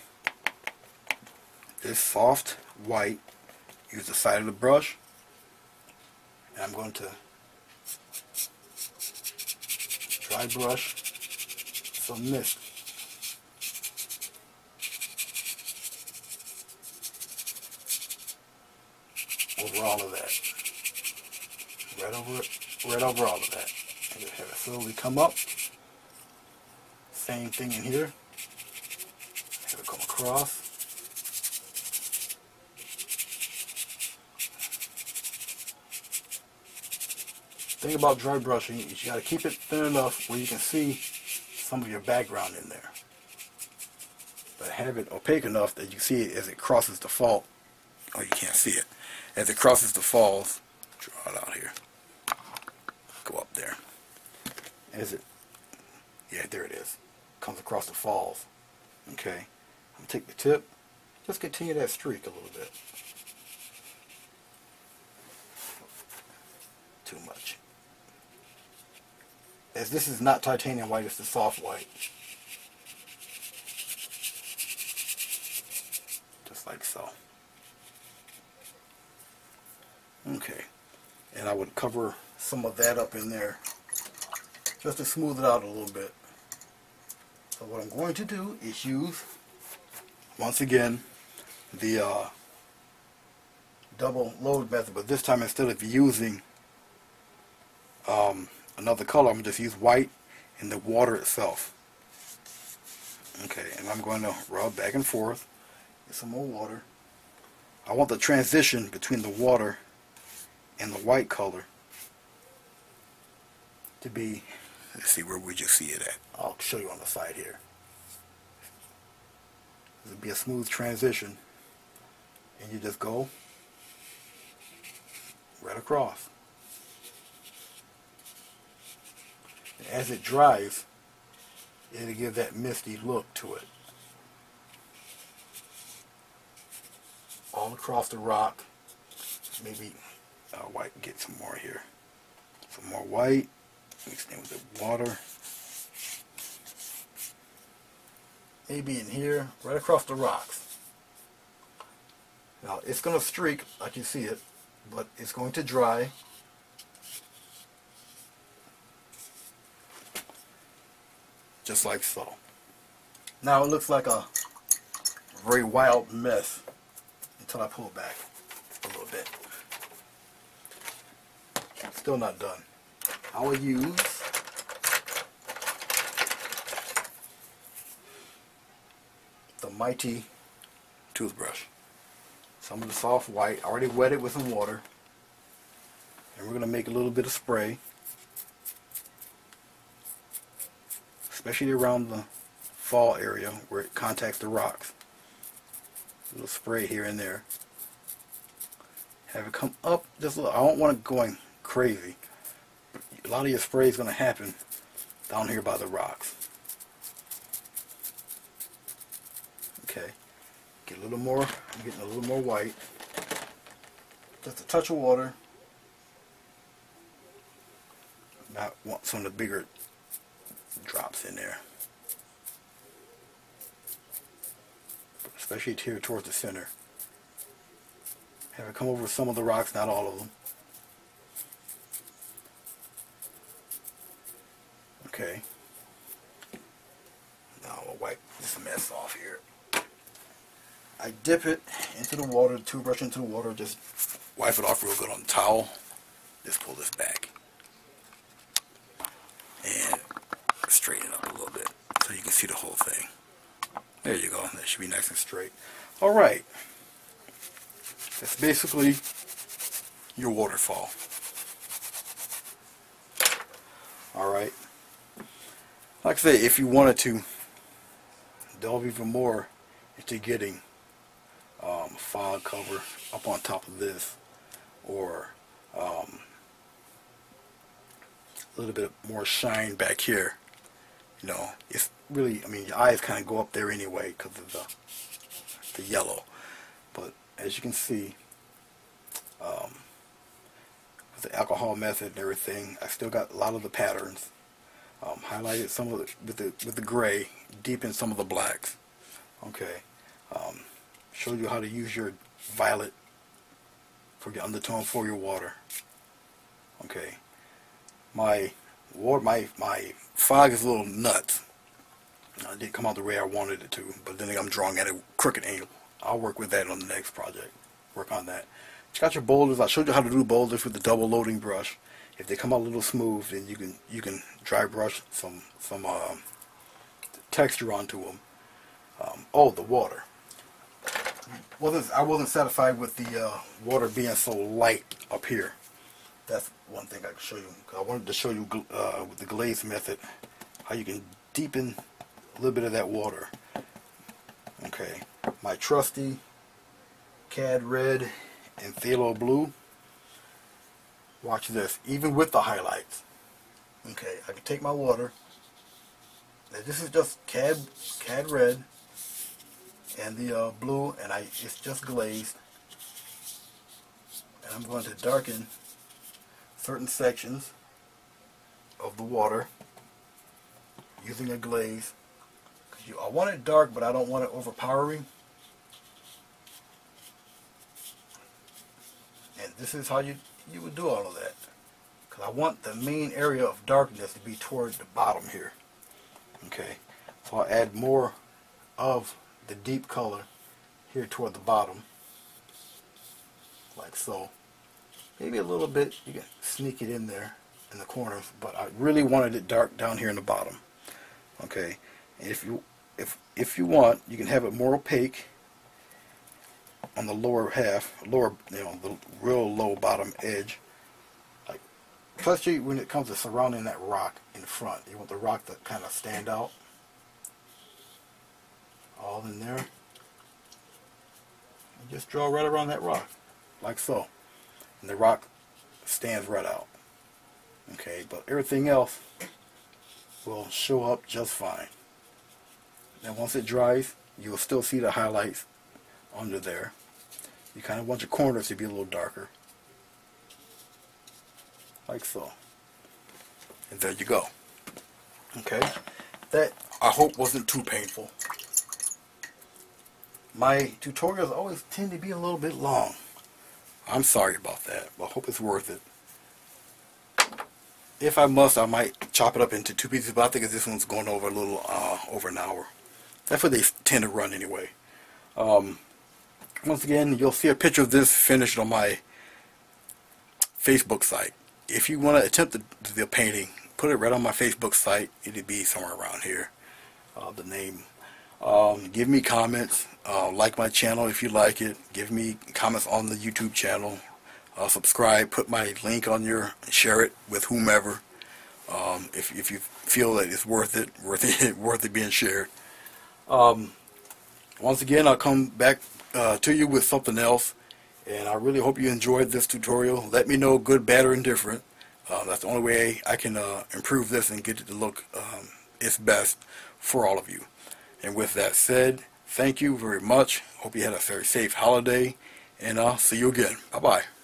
this soft white, use the side of the brush, and I'm going to dry brush some mist. Over all of that. Right over all of that. And just have it slowly come up. Same thing in here. Have it come across. Thing about dry brushing is you got to keep it thin enough where you can see some of your background in there. But have it opaque enough that you see it as it crosses the fall. Oh, you can't see it. As it crosses the falls, draw it out here. Go up there. As it, yeah, there it is. Comes across the falls. Okay. I'm going to take the tip. Just continue that streak a little bit. Too much. As this is not titanium white, it's the soft white. Just like so. Okay. And I would cover some of that up in there just to smooth it out a little bit. So what I'm going to do is use, once again, the double load method, but this time instead of using another color, I'm going to just use white in the water itself. Okay, and I'm going to rub back and forth. Get some more water. I want the transition between the water and the white color to be, let's see, where would you see it at? I'll show you on the side here. This will be a smooth transition, and you just go right across. And as it dries, it'll give that misty look to it. All across the rock. Maybe white, get some more here. Some more white, mixed in with the water. Maybe in here, right across the rocks. Now it's going to streak like you see it. but it's going to dry. Just like so. Now it looks like a very wild mess until I pull it back a little bit. Still not done. I will use the Mighty toothbrush. Some of the soft white, already wet it with some water. And we're going to make a little bit of spray. Especially around the fall area where it contacts the rocks. A little spray here and there. Have it come up just a little. I don't want it going crazy. A lot of your spray is going to happen down here by the rocks. Okay. Get a little more. I'm getting a little more white. Just a touch of water. Now I want some of the bigger drops in there. Especially here towards the center. Have it come over some of the rocks, not all of them. Okay. Now I'll wipe this mess off here. I dip it into the water, the toothbrush into the water, just wipe it off real good on the towel. Just pull this back. And straighten it up a little bit so you can see the whole thing. There you go. That should be nice and straight. Alright. That's basically your waterfall. Alright. Like I say, if you wanted to delve even more into getting fog cover up on top of this, or a little bit more shine back here, you know, it's really, I mean, your eyes kind of go up there anyway because of the yellow. But as you can see, with the alcohol method and everything, I still got a lot of the patterns. Highlighted some of with the gray, deepened some of the blacks. Okay. Showed you how to use your violet for your undertone for your water. Okay. My fog is a little nuts. It didn't come out the way I wanted it to, but then I'm drawing at a crooked angle. I'll work with that on the next project. Work on that. You got your boulders. I showed you how to do boulders with the double loading brush. If they come out a little smooth, then you can dry brush some texture onto them. Oh, the water. I wasn't satisfied with the water being so light up here. That's one thing I can show you. I wanted to show you with the glaze method how you can deepen a little bit of that water. Okay, my trusty Cad Red and Phthalo Blue. Watch this, even with the highlights. Okay, I can take my water. Now this is just Cad Red and the blue, and it's just glazed. And I'm going to darken certain sections of the water using a glaze. I want it dark, but I don't want it overpowering. And this is how you would do all of that. Because I want the main area of darkness to be toward the bottom here. Okay, so I'll add more of the deep color here toward the bottom, like so. Maybe a little bit, you can sneak it in there in the corners, but I really wanted it dark down here in the bottom. Okay, and if you want, you can have it more opaque on the lower half, the real low bottom edge. Like, especially when it comes to surrounding that rock in front, you want the rock to kind of stand out. All in there. And just draw right around that rock, like so. And the rock stands right out. Okay, but everything else will show up just fine. And once it dries, you'll still see the highlights under there. You kind of want your corners to be a little darker. Like so. And there you go. Okay, that I hope wasn't too painful. My tutorials always tend to be a little bit long. I'm sorry about that, but I hope it's worth it. If I must, I might chop it up into 2 pieces, but I think this one's going over a little over an hour. That's what they tend to run anyway. Once again, you'll see a picture of this finished on my Facebook site. If you want to attempt the painting, put it right on my Facebook site. It'll be somewhere around here, the name. Give me comments, like my channel if you like it. Give me comments on the YouTube channel. Subscribe, put my link on your, share it with whomever. If you feel that it's worth it being shared. Once again, I'll come back to you with something else, and I really hope you enjoyed this tutorial. Let me know, good, bad, or indifferent. That's the only way I can improve this and get it to look its best for all of you. And with that said, thank you very much. Hope you had a very safe holiday, and I'll see you again. Bye-bye.